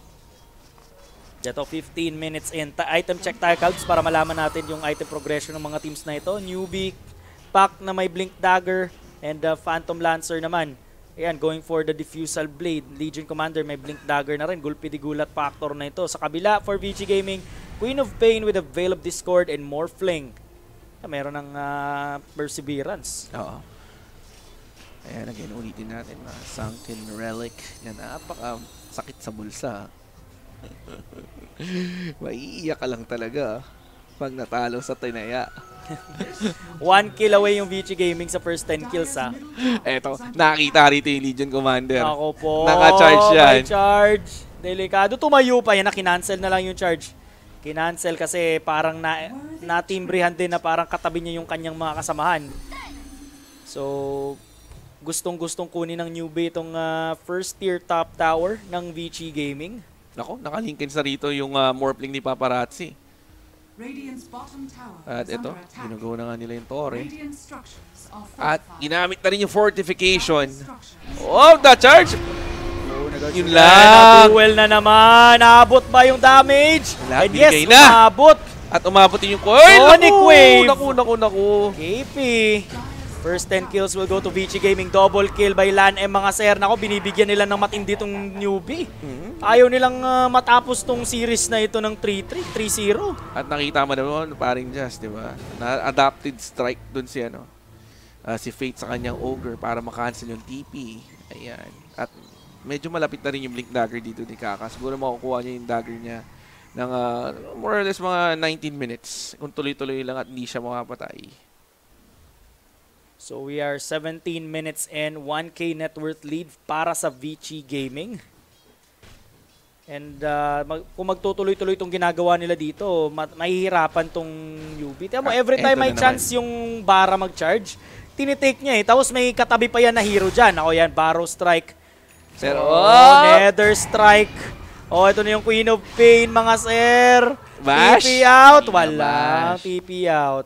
Speaker 1: Dito, 15 minutes in. Item check tayo, Calbs, para malaman natin yung item progression ng mga teams na ito. Newbie, Pac na may Blink Dagger, and Phantom Lancer naman. Ayan, going for the Diffusal Blade. Legion Commander may Blink Dagger na rin. Gulpi di gulat factor na ito. Sa kabila, for VG Gaming, Queen of Pain with a Veil of Discord and Morphling. Meron ng Perseverance.
Speaker 2: Oo. Ayan, again, ulitin natin. Sunken Relic. Yan, napaka-sakit sa bulsa. Maiiyak ka lang talaga pag natalo sa tinaya.
Speaker 1: 1 kill away yung VG Gaming sa first 10 kills, ha.
Speaker 2: Eto, nakita rito yung Legion Commander.
Speaker 1: Ako po.
Speaker 2: Naka-charge yan.
Speaker 1: May charge. Delikado. Tumayo pa yan. Nakinancel na lang yung charge Kinancel kasi parang natimbrihan din na parang katabi niya yung kanyang mga kasamahan. So, gustong-gustong kunin ng newbie itong first tier top tower ng VG Gaming.
Speaker 2: Nako, nakalinkin sa rito yung morphling ni Paparazzi.
Speaker 3: Radiant's bottom tower
Speaker 2: At
Speaker 3: is
Speaker 2: ito,
Speaker 3: under attack.
Speaker 2: ginagawa na nga nila yung Torre.
Speaker 3: Radiant structures are
Speaker 2: At
Speaker 3: fortified.
Speaker 2: ginamit na rin yung fortification.
Speaker 3: Structures.
Speaker 2: Oh, the charge! Yun lang!
Speaker 1: Naduel na naman. Naabot ba yung damage?
Speaker 2: Wala,
Speaker 1: And yes,
Speaker 2: binigay na.
Speaker 1: umabot.
Speaker 2: At umabot din yung coin.
Speaker 1: Sonic Wave!
Speaker 2: Naku.
Speaker 1: KP. First 10 kills will go to VG Gaming. Double kill by Lan M mga sir. Nako, binibigyan nila ng matindi tong newbie. Ayaw nilang matapos tong series na ito ng 3-3, 3-0.
Speaker 2: At nakita mo naman, paring Just, di ba? Na-adapted strike dun si, si Fate sa kanyang Ogre para makancel yung TP. Ayan. At medyo malapit na rin yung Blink Dagger dito ni Kaka. Siguro makukuha niya yung dagger niya ng more or less mga 19 minutes. Kung tuloy-tuloy lang at hindi siya makapatay.
Speaker 1: So we are 17 minutes in, 1K net worth lead para sa VG Gaming. And kung magtutuloy-tuloy itong ginagawa nila dito, mahihirapan tong UB. Tiyan mo, every time may chance yung Bara mag-charge, tinitake niya eh. Tapos may katabi pa yan na hero dyan. Ako yan, Barrow Strike.
Speaker 2: Pero,
Speaker 1: Nether Strike. Ito na yung Queen of Pain, mga sir.
Speaker 2: Bash?
Speaker 1: TP out.
Speaker 2: Hindi na
Speaker 1: Wala.
Speaker 2: bash.
Speaker 1: TP out.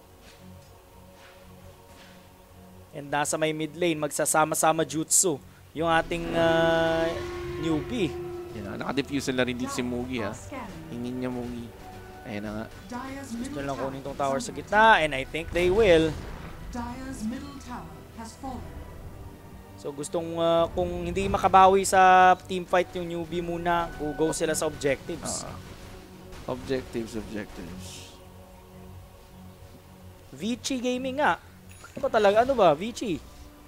Speaker 1: And nasa may mid lane, magsasama-sama jutsu. Yung ating newbie.
Speaker 2: Yan, naka-diffusal na rin dito si Mugi, ha.
Speaker 3: Scanning.
Speaker 2: Hingin niya Mugi. Ayan na nga.
Speaker 3: Dire's
Speaker 1: Gusto
Speaker 3: middle
Speaker 1: lang
Speaker 3: tower
Speaker 1: kunin tong
Speaker 3: is
Speaker 1: tower
Speaker 3: under
Speaker 1: sa gitna, and I think they will.
Speaker 3: Dire's middle tower has fallen.
Speaker 1: So gustong kung hindi makabawi sa team fight yung newbie muna, go sila sa objectives.
Speaker 2: Objectives.
Speaker 1: Vici Gaming nga. Ano talaga? Ano ba? Vici.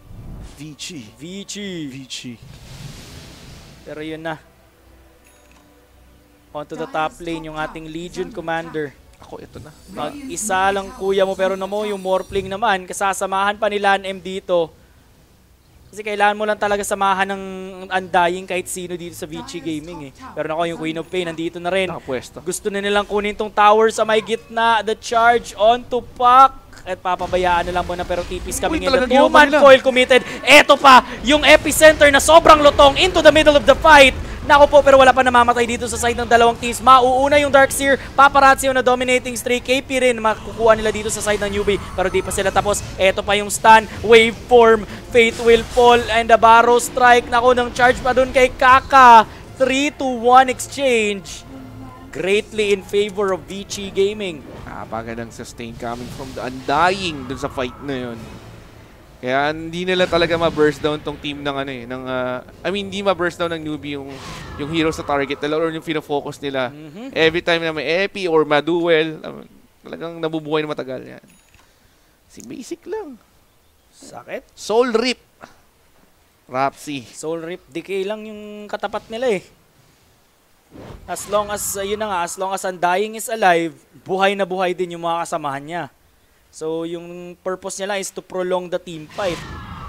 Speaker 2: Vici.
Speaker 1: Pero yun na. On to the top lane yung ating Legion Commander.
Speaker 2: Ako, ito na.
Speaker 1: Mag-isa lang kuya mo pero na mo yung Morphling naman. Kasasamahan pa ni Lan M dito. Kasi kailangan mo lang talaga samahan ng Undying kahit sino dito sa Vici Gaming eh. Pero nako yung Queen of Pain nandito na rin.
Speaker 2: Nakapwesto.
Speaker 1: Gusto na nilang kunin tong tower sa may gitna. The charge on to Puck. At papabayaan na lang muna pero tipis kami in. The
Speaker 2: talaga ginawa
Speaker 1: two-man
Speaker 2: nila.
Speaker 1: coil committed. Eto pa, yung epicenter na sobrang lutong into the middle of the fight. Nako po, pero wala pa namamatay dito sa side ng dalawang teams. Mauuna yung Darkseer, Paparazzi na dominating streak. KP rin makukuha nila dito sa side ng newbie. Pero di pa sila tapos. Eto pa yung stun, waveform, Fate will fall, and the Barrow Strike. Nako, ng charge pa dun kay Kaka. 3-1 exchange. Greatly in favor of VG Gaming.
Speaker 2: Napagandang sustain coming from the Undying dun sa fight na yun. Kaya hindi nila talaga ma-burst down tong team ng hindi ma-burst down ng newbie yung hero sa target nila or yung fino-focus nila. Every time na may epi or ma-duel, talagang nabubuhay na matagal yan. Si basic lang.
Speaker 1: Sakit.
Speaker 2: Soul Rip. Rapsi.
Speaker 1: Soul Rip Decay lang yung katapat nila eh. As long as, as long as Undying is alive, buhay na buhay din yung mga kasamahan niya. So, yung purpose niya lang is to prolong the team fight.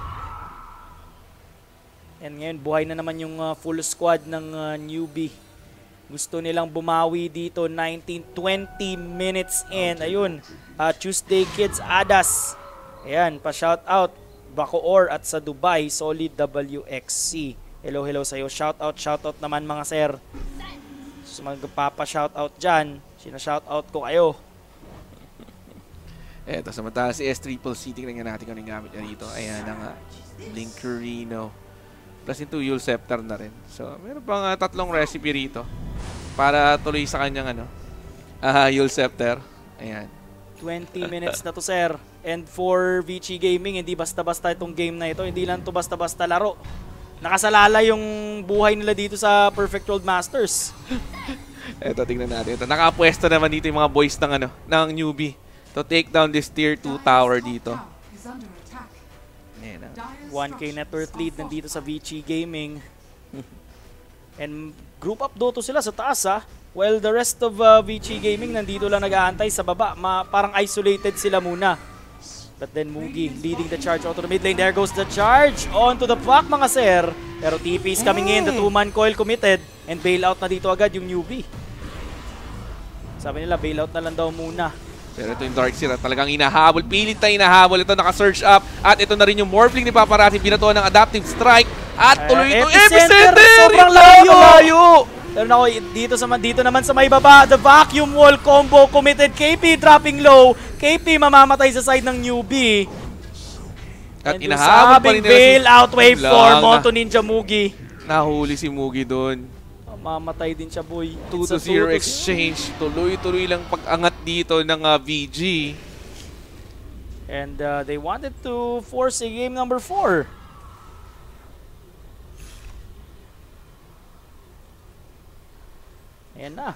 Speaker 1: And ngayon, buhay na naman yung full squad ng newbie. Gusto nilang bumawi dito, 19-20 minutes in. Ayun, Tuesday Kids Adas. Ayan, pa-shoutout. Bacoor at sa Dubai, Solid WXC. Hello sa'yo. Shoutout naman mga sir. So, magpapa-shoutout dyan. Sina-shoutout ko kayo.
Speaker 2: Eto, samantala si S-Triple-C, tingnan nga natin kung anong gamit niya dito. Ayan na nga, Blinkerino. Plus into Yule Scepter na rin. So, meron pang tatlong recipe rito para tuloy sa kanyang Yule Scepter. Ayan.
Speaker 1: 20 minutes na to, sir. And for VG Gaming, hindi basta-basta itong game na ito. Hindi lang to basta-basta laro. Nakasalala yung buhay nila dito sa Perfect World Masters.
Speaker 2: Eto, tingnan natin. Ito, nakapwesto naman dito yung mga boys ng newbie to take down this tier 2 tower dito.
Speaker 3: Is under attack.
Speaker 2: Ayan na.
Speaker 1: 1K net worth lead nandito sa VG Gaming. And group up doto sila sa taas while the rest of VG Gaming nandito lang nag-aantay sa baba. Parang isolated sila muna. But then Mugi leading the charge out to the mid lane. There goes the charge onto the Puck mga sir. Pero TP is coming in. The two-man coil committed. And bail out na dito agad yung newbie. Sabi nila, bailout na lang daw muna.
Speaker 2: Pero ito yung Darkseer, talagang hinahabol. Pilit na hinahabol. Ito naka-surge up. At ito na rin yung Morphling ni Paparazzi. Binatuan ng Adaptive Strike. At tuloy ito.
Speaker 1: Epicenter!
Speaker 2: Epicenter!
Speaker 1: Sobrang
Speaker 2: Ito,
Speaker 1: layo!
Speaker 2: malayo!
Speaker 1: Pero nako, dito naman sa may baba, the vacuum wall combo committed. KP dropping low. KP mamamatay sa side ng newbie.
Speaker 2: At
Speaker 1: And
Speaker 2: inahabol pa rin nila
Speaker 1: bail out wave
Speaker 2: Lang
Speaker 1: for
Speaker 2: na.
Speaker 1: Moto Ninja Mugi.
Speaker 2: Nahuli si Mugi doon.
Speaker 1: Mamamatay din siya, boy.
Speaker 2: 2-0 exchange. Tuloy-tuloy lang pag-angat dito ng VG.
Speaker 1: And they wanted to force a game number 4. Ayan na.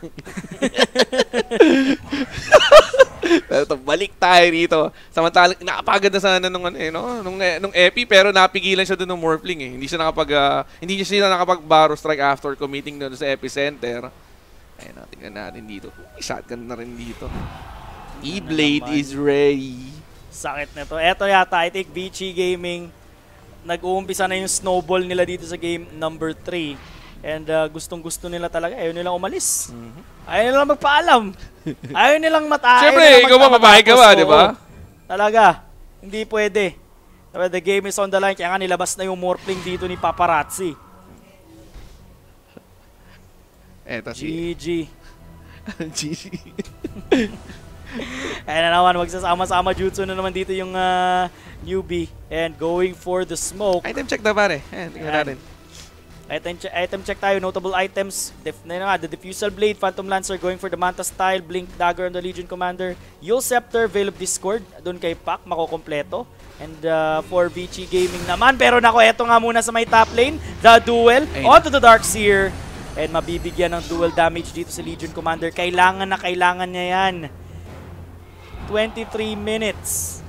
Speaker 2: Pero ito, balik tayo dito. Samantalang nakapagod na sana nung Epi, pero napigilan siya doon ng Morphling eh. Hindi siya nakapag-Barrow Strike after committing doon sa Epicenter. Ayun, tingnan natin dito. May shotgun na rin dito. E-Blade is ready.
Speaker 1: Sakit nito. Eto yata, I think VG Gaming, nag-uumpisa na yung snowball nila dito sa game number 3. And gustong-gusto nila talaga. Ayaw nilang umalis. Ayaw nilang magpaalam. Ayaw nilang
Speaker 2: Siyempre, ikaw ba, mabahig ka ba, di ba?
Speaker 1: Talaga. Hindi pwede. The game is on the line. Kaya nga nilabas na yung Morphling dito ni Paparazzi.
Speaker 2: Eto si...
Speaker 1: GG.
Speaker 2: GG.
Speaker 1: Ayan na naman, magsasama-sama jutsu na naman dito yung newbie. And going for the smoke.
Speaker 2: Item check na pare. Ayan, tingnan natin.
Speaker 1: Item check tayo, notable items. The Diffusal Blade, Phantom Lancer going for the Manta style, Blink Dagger on the Legion Commander, Yule Scepter, Veil of Discord, doon kay Pac, makokompleto. And for VG Gaming naman, pero nako, eto nga muna sa may top lane, the duel onto the Darkseer. And mabibigyan ng dual damage dito sa Legion Commander. Kailangan niya yan. 23 minutes.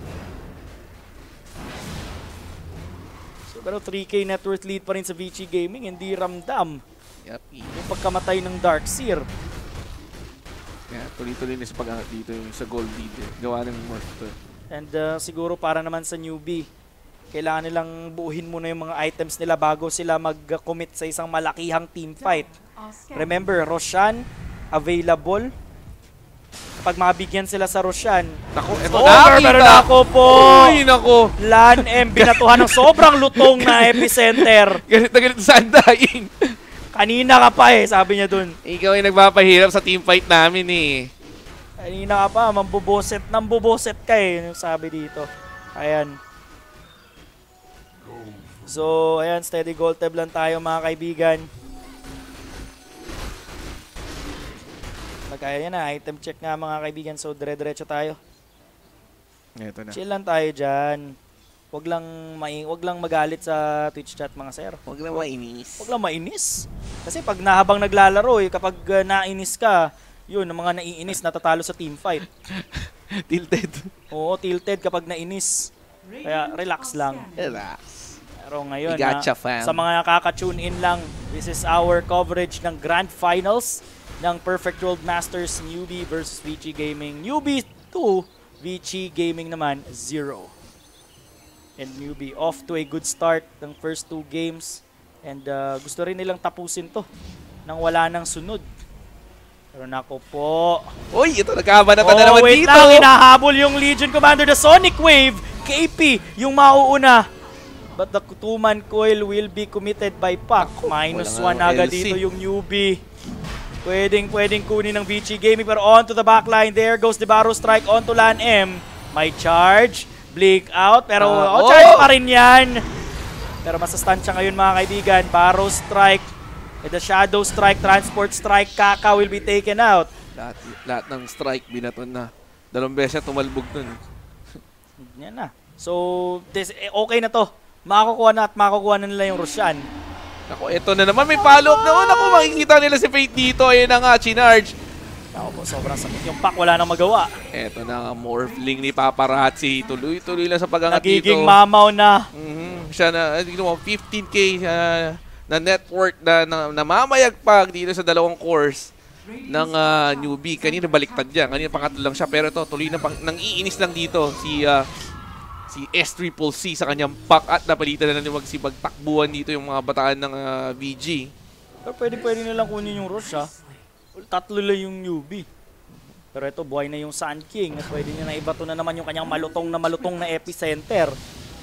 Speaker 1: Pero 3K net worth lead pa rin sa VG Gaming, hindi ramdam.
Speaker 2: Yep.
Speaker 1: Yung pagkamatay ng Darkseer.
Speaker 2: Yeah, tuloy-tuloy na sa pag-angat dito yung sa gold lead. Gawa ng Morph to.
Speaker 1: And siguro para naman sa newbie, kailangan nilang buuhin muna yung mga items nila bago sila mag-commit sa isang malakihang team fight. Remember, Roshan, available. Pag mabigyan sila sa Roshan,
Speaker 2: Nako, eto
Speaker 1: pero nako po!
Speaker 2: Uy, nako!
Speaker 1: Lan M, binatuhan ng sobrang lutong na Epicenter.
Speaker 2: Galit na galit sa Undying.
Speaker 1: Kanina ka pa eh, sabi niya dun.
Speaker 2: Ikaw ay nagpapahirap sa team fight namin eh.
Speaker 1: Kanina ka pa, nambuboset ka eh, yung sabi dito. Ayan. So, ayan, steady gold tab lang tayo mga kaibigan. Kaya yan na, item check nga mga kaibigan. So, dire-diretso tayo.
Speaker 2: Ito na.
Speaker 1: Chill lang tayo dyan. Wag lang magalit sa Twitch chat mga sir.
Speaker 2: Huwag na mainis.
Speaker 1: Wag lang mainis. Kasi pag nahabang naglalaro, kapag nainis ka, yun, ang mga naiinis natatalo sa team fight.
Speaker 2: Tilted.
Speaker 1: Oo, tilted kapag nainis. Kaya relax lang.
Speaker 2: Relax.
Speaker 1: Pero ngayon,
Speaker 2: Gotcha, fam.
Speaker 1: sa mga nakaka-tune in lang, this is our coverage ng Grand Finals ng Perfect World Masters Newbie versus VG Gaming. Newbie 2, VG Gaming naman 0. And Newbie off to a good start ng first 2 games. And gusto rin nilang tapusin to nang wala nang sunod. Pero nako po.
Speaker 2: Uy, ito nagkabanatan na naman
Speaker 1: wait
Speaker 2: dito.
Speaker 1: lang, hinahabol yung Legion Commander, the Sonic Wave. KP yung mauuna. But the two-man coil will be committed by Pac. -1 agad dito yung Newbie. Pwedeng kunin ng VG Gaming, pero onto the backline. There goes the Barrow Strike onto Lan M. May charge. Blink out. Pero charge pa rin yan. Pero masastun siya ngayon mga kaibigan. Barrow Strike. With the Shadow Strike, Transport Strike, Kaka will be taken out.
Speaker 2: Lahat ng strike binaton na. 2 beses tumalbog dun.
Speaker 1: Yan na. So, okay na to. Makakuha na nila yung Roshan.
Speaker 2: Ako, ito na naman. May follow-up na. Ako, makikita nila si Fate dito. Ayun na nga, chinarge.
Speaker 1: Ako po, sobrang sakit. Yung Pac wala nang magawa.
Speaker 2: Ito na nga, Morphling ni Paparazzi. Tuloy-tuloy lang sa pag-angat dito.
Speaker 1: Nagiging mamaw na.
Speaker 2: Siya na, 15K na network na namamayagpag dito sa 2 course ng newbie. Kanina baliktad yan. Kanina pangatlo lang siya. Pero ito, tuloy na nang iinis lang dito si S-Triple-C sa kanyang pack at napalitan na lang magsipagtakbuhan dito yung mga bataan ng VG.
Speaker 1: Pero pwede nilang kunin yung Rosh ha. 3 lang yung newbie. Pero ito, buhay na yung Sun King. At pwede niya na ibato na naman yung kanyang malutong na epicenter.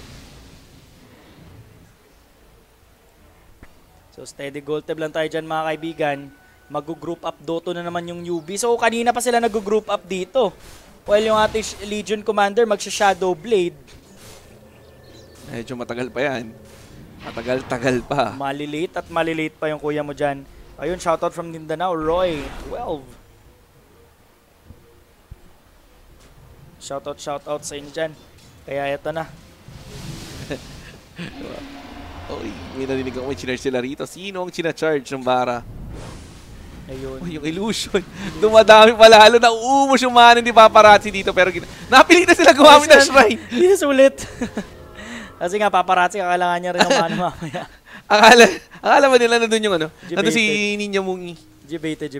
Speaker 1: So steady gold tab lang tayo dyan mga kaibigan. Mag-group up Dotto na naman yung newbie. So kanina pa sila nag-group up dito. While yung ating Legion Commander magsha-Shadow Blade.
Speaker 2: Medyo matagal pa yan. Matagal-tagal pa.
Speaker 1: Malilate pa yung kuya mo dyan. Ayun, shoutout from Mindanao, Roy. 12. Shoutout sa inyo dyan. Kaya eto na.
Speaker 2: Oy, may narinig ako may chinarge sila rito. Sino ang chinacharge ng bara?
Speaker 1: Ayun.
Speaker 2: Oh, yung illusion. Dumadami pa lalo. Nauumos yung mana ni Paparazzi dito. Pero napilitan sila gumamit ng shrine.
Speaker 1: Hindi na sulit. Kasi nga, Paparazzi, kakailangan niya rin ng mana mamaya.
Speaker 2: akala ba nila nandun yung ano?
Speaker 1: Debated.
Speaker 2: Nandun si Ninja Mungi.
Speaker 1: Debated.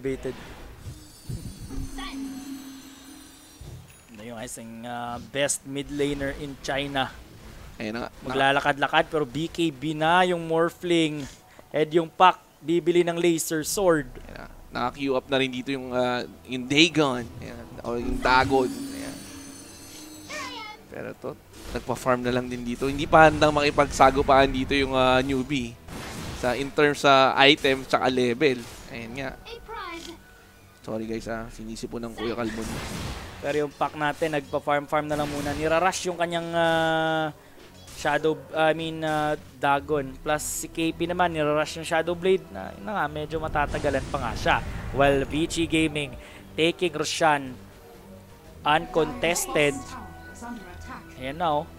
Speaker 1: Ano yung isang best mid laner in China.
Speaker 2: Ayun na nga.
Speaker 1: Maglalakad-lakad pero BKB na yung Morphling. And yung Pac, bibili ng laser sword.
Speaker 2: Ayun na. Naka-queue up na rin dito yung Dagon. Ayan. O yung Dagon. Ayan. Pero to, nagpa-farm na lang din dito. Hindi pa handang makipagsagupaan dito yung newbie. In terms sa item tsaka level. Ayan nga. Sorry guys sinisi po ng Kuya Calvon.
Speaker 1: Pero yung Pac natin, nagpa-farm na lang muna. Nirarash yung kanyang Dagon. Plus si KP naman, nirarush yung Shadow Blade na nga, medyo matatagalan pa nga siya. While VG Gaming taking Roshan uncontested.
Speaker 3: Is under attack.
Speaker 1: Ayan na oh.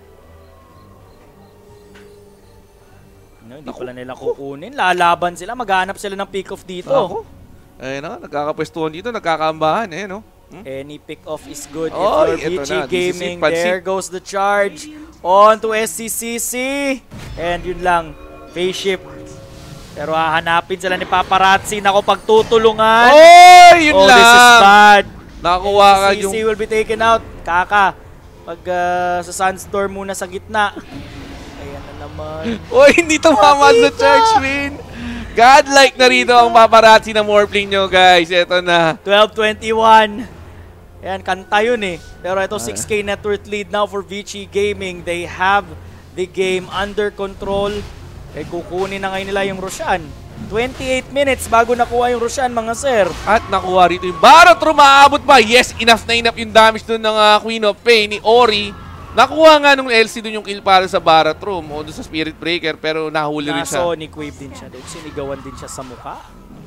Speaker 1: No, hindi pala nila kukunin. Lalaban sila, maghanap sila ng pick-off dito.
Speaker 2: Ako. Ayun na, nagkakapwestuhan dito, nagkakambahan. No?
Speaker 1: Any pick-off is good
Speaker 2: Oh,
Speaker 1: if you're
Speaker 2: eto
Speaker 1: VG
Speaker 2: na.
Speaker 1: Gaming.
Speaker 2: This is
Speaker 1: There goes the charge. On to SCCC. And yun lang. Phase shift. Pero hahanapin sila ni Paparazzi. Nako, pagtutulungan.
Speaker 2: Oh, yun lang.
Speaker 1: This is bad.
Speaker 2: Nakakuha ka yung...
Speaker 1: SCCC will be taken out. Kaka. Pag sa Sunstorm muna sa gitna. Ayan na naman.
Speaker 2: Oy, hindi tumama sa charge win. Godlike na rito ang Paparazzi na Morphling nyo, guys. Ito na.
Speaker 1: 12-21. Ayan, kanta yun eh. Pero ito 6K net worth lead now for VG Gaming. They have the game under control. Eh, kukunin na ngayon nila yung Roshan. 28 minutes bago nakuha yung Roshan, mga sir.
Speaker 2: At nakuha rito yung Baratro. Maabot ba? Yes, enough na enough yung damage dun ng Queen of Pain ni Ori. Nakuha nga nung LC dun yung kill para sa Baratro o dun sa Spirit Breaker, pero nahuli rin siya.
Speaker 1: Sonic Wave din siya doon. Sinigawan din siya sa mukha.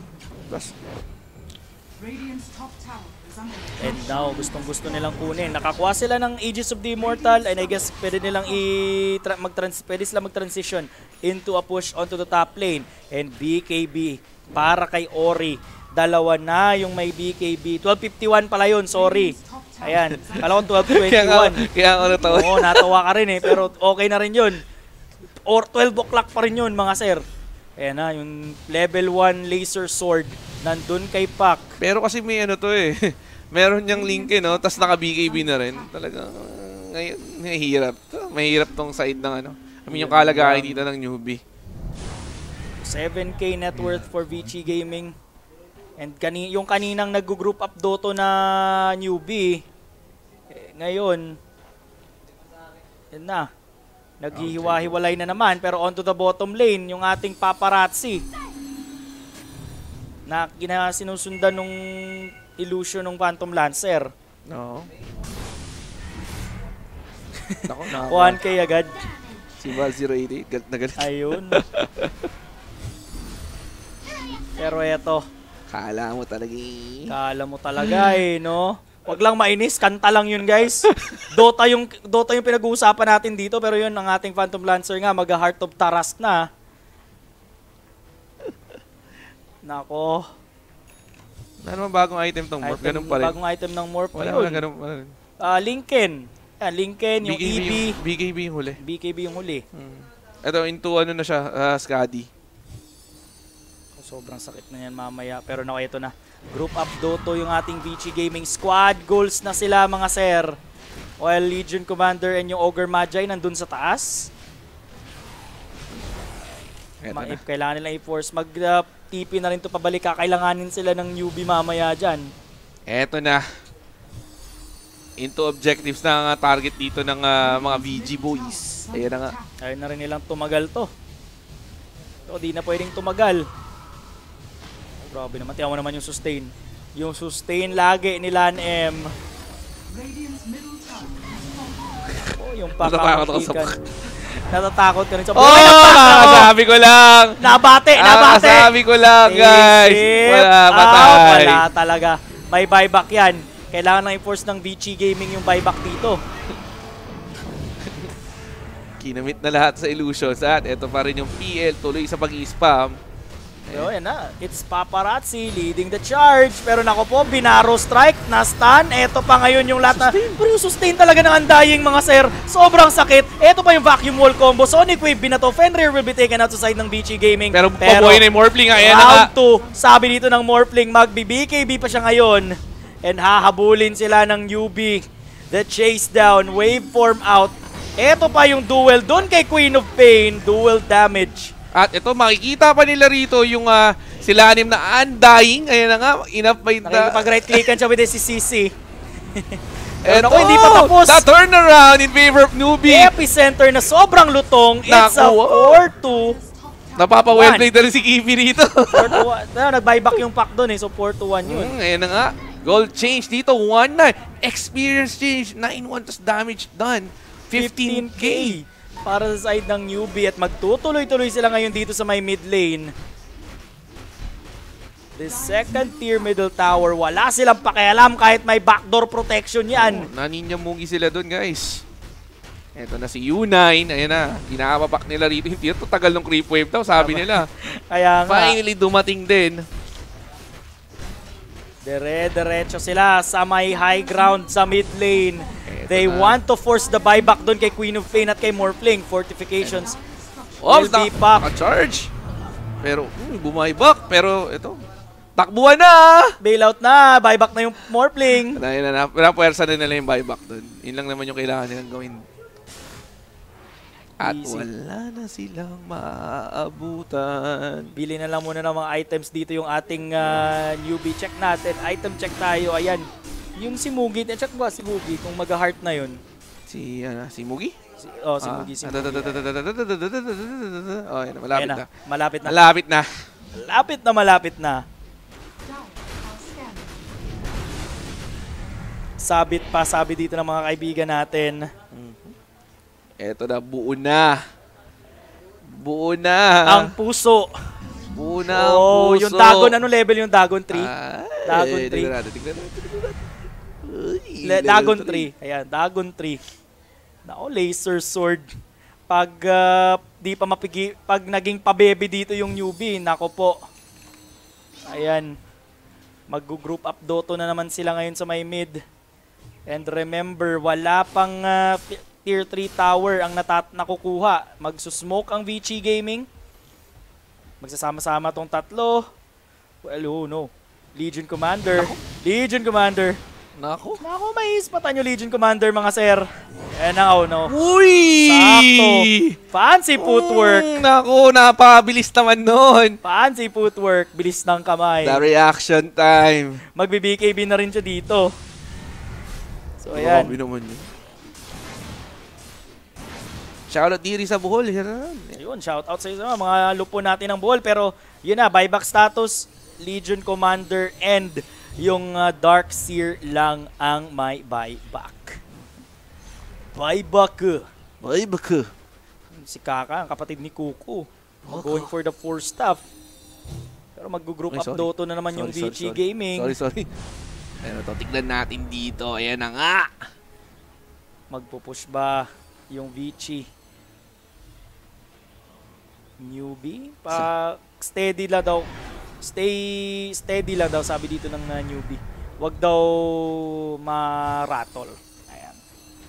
Speaker 3: Radiant's top tower is under attack.
Speaker 1: And now, gustong-gusto nilang kunin. Nakakuha sila ng Aegis of the Immortal and I guess pwede nilang pwede sila mag-transition into a push onto the top lane. And BKB para kay Ori. Dalawa na yung may BKB. 12:51 pala yun, sorry. Ayan, kala ko 12:21.
Speaker 2: Kaya ako natawa.
Speaker 1: Oo, natawa ka rin eh, pero okay na rin yun. Or 12 o'clock pa rin yun, mga sir. Ayan na, yung level 1 laser sword nandun kay Pac.
Speaker 2: Pero kasi may ano to eh. Meron niyang link eh, no? Tapos naka-BKB na rin. Talagang ngayon, mahirap tong side ng ano. I mean, yung kalagayan dito ng newbie.
Speaker 1: 7K net worth for VG Gaming. And yung kaninang nag-group up Dotto na newbie, ngayon, yun na. Naghihiwa-hiwalay na naman, pero onto the bottom lane, yung ating Paparazzi. Na sinusundan nung illusion ng Phantom Lancer.
Speaker 2: No.
Speaker 1: 1K agad.
Speaker 2: Si Val 080, galit na galit.
Speaker 1: Ayun. Pero eto,
Speaker 2: Kala mo talaga
Speaker 1: eh, no? Wag lang mainis, kanta lang yun, guys. Dota yung pinag-uusapan natin dito, pero yun ang ating Phantom Lancer nga, mag-Heart of Tarask na. Nako.
Speaker 2: Ano bagong item tong Morph? Ganun pa rin.
Speaker 1: Bagong item ng Morph.
Speaker 2: Wala ganun pa rin.
Speaker 1: Lincoln. Yan, Lincoln, yung EB.
Speaker 2: BKB yung huli.
Speaker 1: BKB yung huli.
Speaker 2: Ito, into ano na siya, Skadi.
Speaker 1: Sobrang sakit na yan mamaya. Pero na ito na. Group up Dotto yung ating VG Gaming squad. Goals na sila, mga sir. While Legion Commander and yung Ogre Magi nandun sa taas. If kailangan nila i-force, mag-TP na rin to pabalik. Kakailanganin sila ng newbie mamaya dyan.
Speaker 2: Eto na. Into objectives na ang target dito ng mga VG boys. Ayan na nga.
Speaker 1: Ayaw na rin nilang tumagal to. So, di na pwedeng tumagal. Grabe naman. Tiyan mo naman yung sustain. Yung sustain lagi ni Lan M.
Speaker 3: Radiant's middle tower.
Speaker 1: Oh, yung
Speaker 2: Natatakot ako sa
Speaker 1: pakamatikan. Natatakot ka rin sa
Speaker 2: Oh! Sabi ko lang!
Speaker 1: Nabate! Nabate!
Speaker 2: Sabi ko lang, guys! Wala, patay.
Speaker 1: Wala talaga. May buyback yan. Kailangan na i-force ng VG Gaming yung buyback dito.
Speaker 2: Kinamit na lahat sa illusions at ito pa rin yung PL tuloy sa pag-i-spam.
Speaker 1: So, yan na. It's Paparazzi leading the charge. Pero nako po, Binaro strike, na-stun. Ito pa ngayon yung lahat na... Pero yung sustain talaga ng Undying, mga sir. Sobrang sakit. Ito pa yung vacuum wall combo. Sonic Wave, binato. Fenrir will be taken out sa side ng VG Gaming.
Speaker 2: Pero pabuhay na yung Morphling. Ayan na nga.
Speaker 1: Round 2, sabi dito ng Morphling, magbi-BKB pa siya ngayon. And hahabulin sila ng UB. The chase down, waveform out. Ito pa yung duel doon kay Queen of Pain. Duel damage.
Speaker 2: At ito, makikita pa nila rito yung sila anim na Undying. Ayan na nga, enough by the...
Speaker 1: Nakikipag-right-clickan siya with si CC.
Speaker 2: Eto,
Speaker 1: Naku, hindi pa tapos.
Speaker 2: the turnaround in favor of Newbie.
Speaker 1: Epicenter na sobrang lutong. It's a 4-2.
Speaker 2: Napapa-wellplay na rin si Kiwi rito.
Speaker 1: 4-2. Nag-buyback yung pack doon so 4-1 yun.
Speaker 2: Ayan na nga. Gold change dito, 1-9. Experience change, 9-1 tas damage done. 15K.
Speaker 1: Para sa side ng newbie at magtutuloy-tuloy sila ngayon dito sa may mid lane. The second tier middle tower, wala silang pakialam kahit may backdoor protection yan.
Speaker 2: Naninyamugi sila doon, guys. Eto na si U9. Ayan na. Kinakapapak nila rito. Hindi ito tagal ng creep wave daw, sabi nila.
Speaker 1: Kaya nga.
Speaker 2: Finally, dumating din.
Speaker 1: Dire-diretso sila sa may high ground sa mid lane. They want to force the buyback doon kay Queen of Pain at kay Morphling. Fortifications will be back.
Speaker 2: Charge. Pero, bumibak. Pero, ito. Takbuhan na!
Speaker 1: Bailout na. Buyback na yung Morphling.
Speaker 2: Napuwersa na nila yung buyback doon. Yun lang naman yung kailangan nilang gawin. At
Speaker 1: Easy.
Speaker 2: wala na silang maaabutan.
Speaker 1: Bili na lang muna ng mga items dito yung ating newbie. Check natin. Item check tayo. Ayan. Yung si Mugi. Check ba si Mugi kung mag-heart na yun?
Speaker 2: Si Mugi?
Speaker 1: Si Mugi.
Speaker 2: Oh, yan. Malapit na.
Speaker 1: Malapit na.
Speaker 2: Malapit na.
Speaker 1: Malapit na, malapit na.
Speaker 3: Down. I'll scan.
Speaker 1: Sabit pa, sabi dito ng mga kaibigan natin.
Speaker 2: Eto na, buo na. Buo na.
Speaker 1: Ang puso.
Speaker 2: Buo na ang puso.
Speaker 1: Yung Dagon, ano level yung Dagon 3? Dagon 3.
Speaker 2: Tignan natin.
Speaker 1: Dagon 3. Ayan, Dagon 3. Nako, laser sword. Pag di pa pag naging pabebe dito yung newbie, nako po. Ayan. Mag-group up Dota na naman sila ngayon sa may mid. And remember, wala pang Tier 3 tower ang nakukuha. Magsusmoke ang VG Gaming. Magsasama-sama tong tatlo. Well, oh no. Legion Commander. Legion Commander.
Speaker 2: Nako.
Speaker 1: Nako, may ispatan yung Legion Commander, mga sir. Eh, no.
Speaker 2: Uy!
Speaker 1: Sakto. Fancy footwork.
Speaker 2: Nako, napabilis naman nun.
Speaker 1: Fancy footwork. Bilis ng kamay.
Speaker 2: The reaction time.
Speaker 1: Magbi-BKB na rin siya dito. So, ayan.
Speaker 2: Grabe naman yun. Shoutout diri sa Bohol.
Speaker 1: Ayun, shoutout sa isa, mga lupo natin ng Bohol. Pero, yun na, buyback status, Legion Commander, and yung Dark Seer lang ang may buyback. Buyback. Si Kaka, ang kapatid ni Kuko. Going for the 4 staff. Pero mag-group up Dota na naman yung VG Gaming.
Speaker 2: Sorry. Pero tignan natin dito. Ayan na nga.
Speaker 1: Magpupush ba yung VG? Newbie? Steady lang daw. Stay steady lang daw, sabi dito ng newbie. Wag daw ma-rattle. Ayan.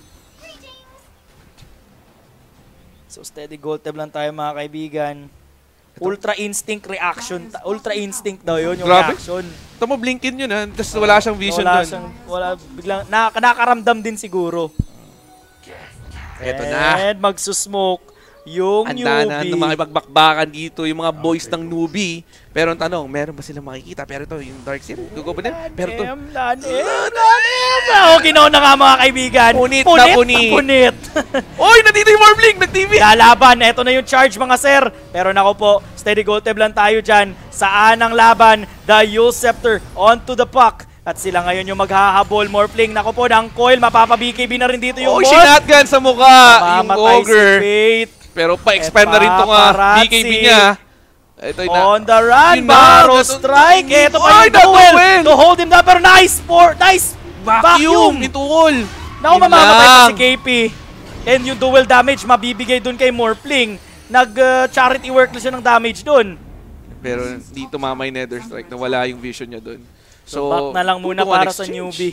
Speaker 1: So steady gold tab lang tayo, mga kaibigan. Ultra Instinct reaction. Ultra Instinct daw yun, yung reaction.
Speaker 2: Ito mo, blinkin yun ha. Tapos wala siyang vision doon.
Speaker 1: Wala, biglang, nakakaramdam din siguro.
Speaker 2: Eto na.
Speaker 1: And magsusmoke yung
Speaker 2: Andanan
Speaker 1: newbie.
Speaker 2: ng mga ibagbakbakan dito, yung mga boys ng newbie. Pero ang tanong, meron ba silang makikita? Pero ito, yung Darkseer, gugo ba din? Pero ito,
Speaker 1: Lanem! Oh, ginaw na nga mga kaibigan.
Speaker 2: Punit na punit.
Speaker 1: Punit.
Speaker 2: oy, nandito yung Morbling, nag-TV!
Speaker 1: Lalaban, eto na yung charge mga sir. Pero nako po, steady gold tab lang tayo dyan. Saan ang laban? The Yule Scepter onto the puck. At sila ngayon yung maghahabol. Morphling, nako po, ng coil. Mapapa-BKB na rin dito yung
Speaker 2: Oh,
Speaker 1: bot.
Speaker 2: sinatgan sa mukha yung
Speaker 1: Mamatay
Speaker 2: Ogre.
Speaker 1: si Fate.
Speaker 2: Pero pa-expand na rin itong
Speaker 1: Paparazzi.
Speaker 2: BKB niya. Ito yung
Speaker 1: On the run,
Speaker 2: Yun na,
Speaker 1: Barrow
Speaker 2: ito-
Speaker 1: strike. Ito pa
Speaker 2: Ay,
Speaker 1: yung duel.
Speaker 2: na-duel.
Speaker 1: To hold him down. Pero nice
Speaker 2: vacuum! Ituol!
Speaker 1: Naku, mamamatay pa si KP. And yung dual damage, mabibigay dun kay Morphling. Nag-charity work na siya ng damage dun.
Speaker 2: Pero dito mamay Nether Strike na wala yung vision niya doon.
Speaker 1: So, back na lang muna
Speaker 2: tutukan
Speaker 1: para sa
Speaker 2: exchange.
Speaker 1: newbie.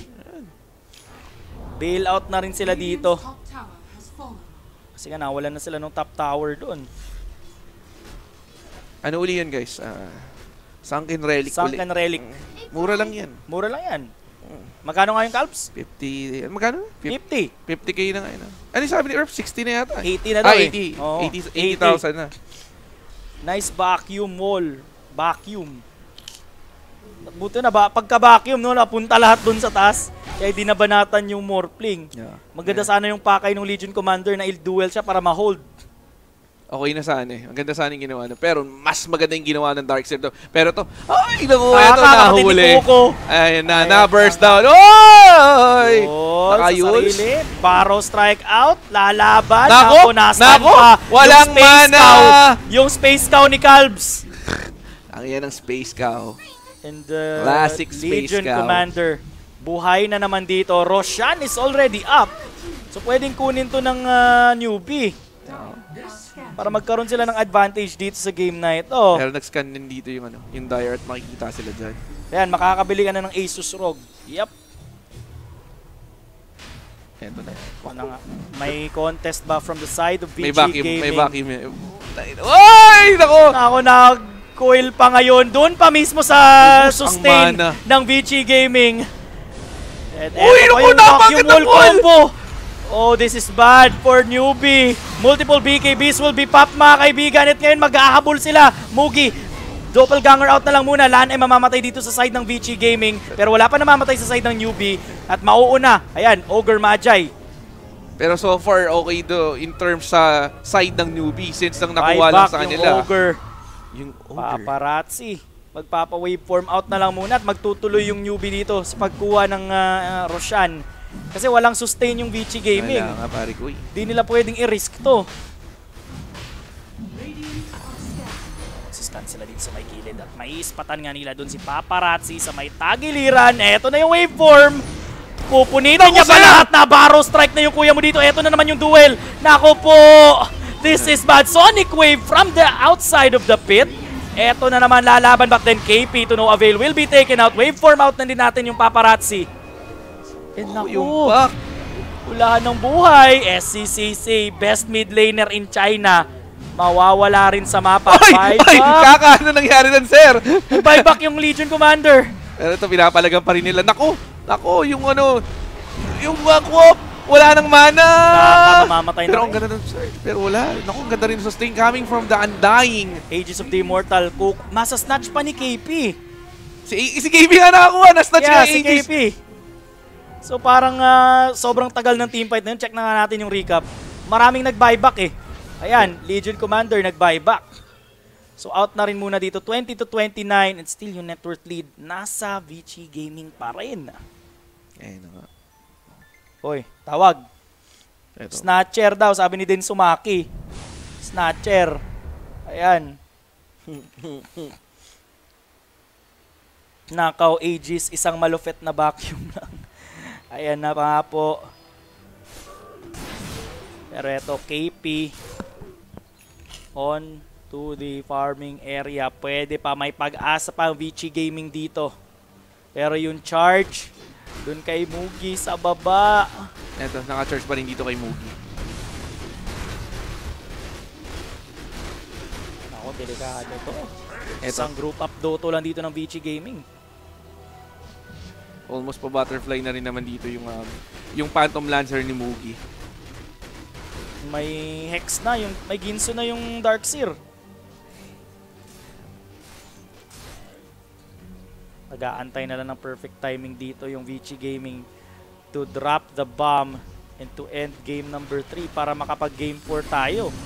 Speaker 1: Bail out na rin sila dito.
Speaker 3: Top tower has fallen.
Speaker 1: Kasi nga nawalan na sila ng top tower doon.
Speaker 2: Ano uli yan guys? Sunken Relic uli.
Speaker 1: Sunken Relic.
Speaker 2: Mura lang yan.
Speaker 1: Mura lang yan. Magkano nga yung Calbs?
Speaker 2: 50, magkano?
Speaker 1: 50.
Speaker 2: 50k na ngayon. Ano yung sabi ni Earth? 60 na yata.
Speaker 1: 80 na daw eh.
Speaker 2: 80.
Speaker 1: Oo,
Speaker 2: 80,000 na.
Speaker 1: Nice vacuum wall. Vacuum. Buti na ba, pagka-vacuum, no, napunta lahat dun sa taas. Kaya di nabanatan yung Morphling.
Speaker 2: Yeah.
Speaker 1: Maganda sana yung pakay ng Legion Commander na il-duel siya para ma-hold.
Speaker 2: Okay na sana eh. Ang ganda sana yung ginawa na. Pero mas maganda yung ginawa ng Darkseer to. Pero to, ay, naku, eto, nahuli. Ayun na, na-burst down. Oy!
Speaker 1: Nakayul. Sa sarili. Barrow strike out. Lalaban.
Speaker 2: Nako!
Speaker 1: Nasaan
Speaker 2: Nako!
Speaker 1: pa
Speaker 2: Walang
Speaker 1: yung space
Speaker 2: mana!
Speaker 1: cow. Yung space cow ni Calbs.
Speaker 2: Ang yan ang Space Cow.
Speaker 1: And the
Speaker 2: Classic Space
Speaker 1: Legion
Speaker 2: Cow.
Speaker 1: Commander. Buhay na naman dito. Roshan is already up. So pwedeng kunin to ng newbie. Para magkaroon sila ng advantage dito sa game na ito.
Speaker 2: Pero nag-scan din dito yung ano, yung Dire at makikita sila dyan.
Speaker 1: Ayan, makakabili ka na ng Asus ROG. Yep.
Speaker 2: Eto na.
Speaker 1: Ano nga. May contest ba from the side of VG
Speaker 2: May vacuum,
Speaker 1: Gaming?
Speaker 2: may vacuum. Oy! Nako!
Speaker 1: Ako nag-coil pa ngayon. Doon pa mismo sa sustain
Speaker 2: mana.
Speaker 1: ng VG Gaming. And
Speaker 2: Uy,
Speaker 1: eto pa
Speaker 2: naku,
Speaker 1: yung vacuum
Speaker 2: napagod
Speaker 1: wall
Speaker 2: ang wall!
Speaker 1: combo. Oh, this is bad for newbie. Multiple BKBs will be popped mga kaibigan. At ngayon mag-ahabol sila. Mugi, doppelganger out na lang muna. Lan ay mamamatay dito sa side ng VG Gaming. Pero wala pa namamatay sa side ng newbie. At mauuna, ayan, Ogre Magi.
Speaker 2: Pero so far, okay do in terms sa side ng newbie since nang nakuha lang
Speaker 1: Buyback
Speaker 2: sa
Speaker 1: yung
Speaker 2: kanila.
Speaker 1: Ogre.
Speaker 2: Yung Ogre.
Speaker 1: Paparazzi. Magpapa-waveform out na lang muna at magtutuloy yung newbie dito sa pagkuha ng Roshan. Kasi walang sustain yung VG Gaming.
Speaker 2: Wala nga pare ko eh.
Speaker 1: Di nila pwedeng i-risk to. Sustan sila dito sa may gilid at may ispatan nga nila doon si Paparazzi sa may tagiliran. Eto na yung waveform. Pupunitin niya ba lahat na Barrow strike na yung kuya mo dito? Eto na naman yung duel. Nako po! This is bad. Sonic Wave from the outside of the pit. Eto na naman lalaban back then. KP to no avail will be taken out. Waveform out na din natin yung Paparazzi. And naku,
Speaker 2: Yung back.
Speaker 1: ulahan ng buhay. SCCC, best mid laner in China. Mawawala rin sa mapa.
Speaker 2: Ay! Ay! Kaka, ano nangyari nun, sir?
Speaker 1: Buyback yung Legion Commander.
Speaker 2: Pero ito, pinapalagan pa rin nila. Naku! Naku! Yung ano... Yung Wakwop! Wala nang mana!
Speaker 1: Mamamatay na
Speaker 2: Pero ang
Speaker 1: rin.
Speaker 2: ganda ng search. Pero wala. Naku, ang ganda rin ng sustain coming from the Undying.
Speaker 1: Ages of the Immortal. Masa-snatch pa ni KP.
Speaker 2: Si KB nga nakakuha. Na-snatch
Speaker 1: Yeah,
Speaker 2: nga
Speaker 1: si
Speaker 2: 80s.
Speaker 1: KP. So parang sobrang tagal ng teamfight na yun. Check na nga natin yung recap. Maraming nag-buyback eh. Ayan, Legion Commander nag-buyback. So out na rin muna dito. 20-29 and still yung net worth lead nasa VG Gaming pa rin.
Speaker 2: Ayun na nga.
Speaker 1: Hoy, tawag.
Speaker 2: Ito.
Speaker 1: Snatcher daw, sabi ni Den Sumaki. Snatcher. Ayan. Nakaw Aegis, isang malupit na vacuum lang. Ayan na nga po. Pero ito, KP. On to the farming area. Pwede pa, may pag-asa pa ang VG Gaming dito. Pero yung charge, dun kay Mugi sa baba.
Speaker 2: Ito, naka-charge pa rin dito kay Mugi.
Speaker 1: Ako, delikado to.
Speaker 2: Eto.
Speaker 1: Isang group up Dota lang dito ng VG Gaming.
Speaker 2: Almost pa butterfly na rin naman dito yung Phantom Lancer ni Mugi.
Speaker 1: May Hex na, may Ginso na yung Darkseer. Nag-aantay na lang ng perfect timing dito yung Vici Gaming to drop the bomb and to end game number 3 para makapag game 4 tayo.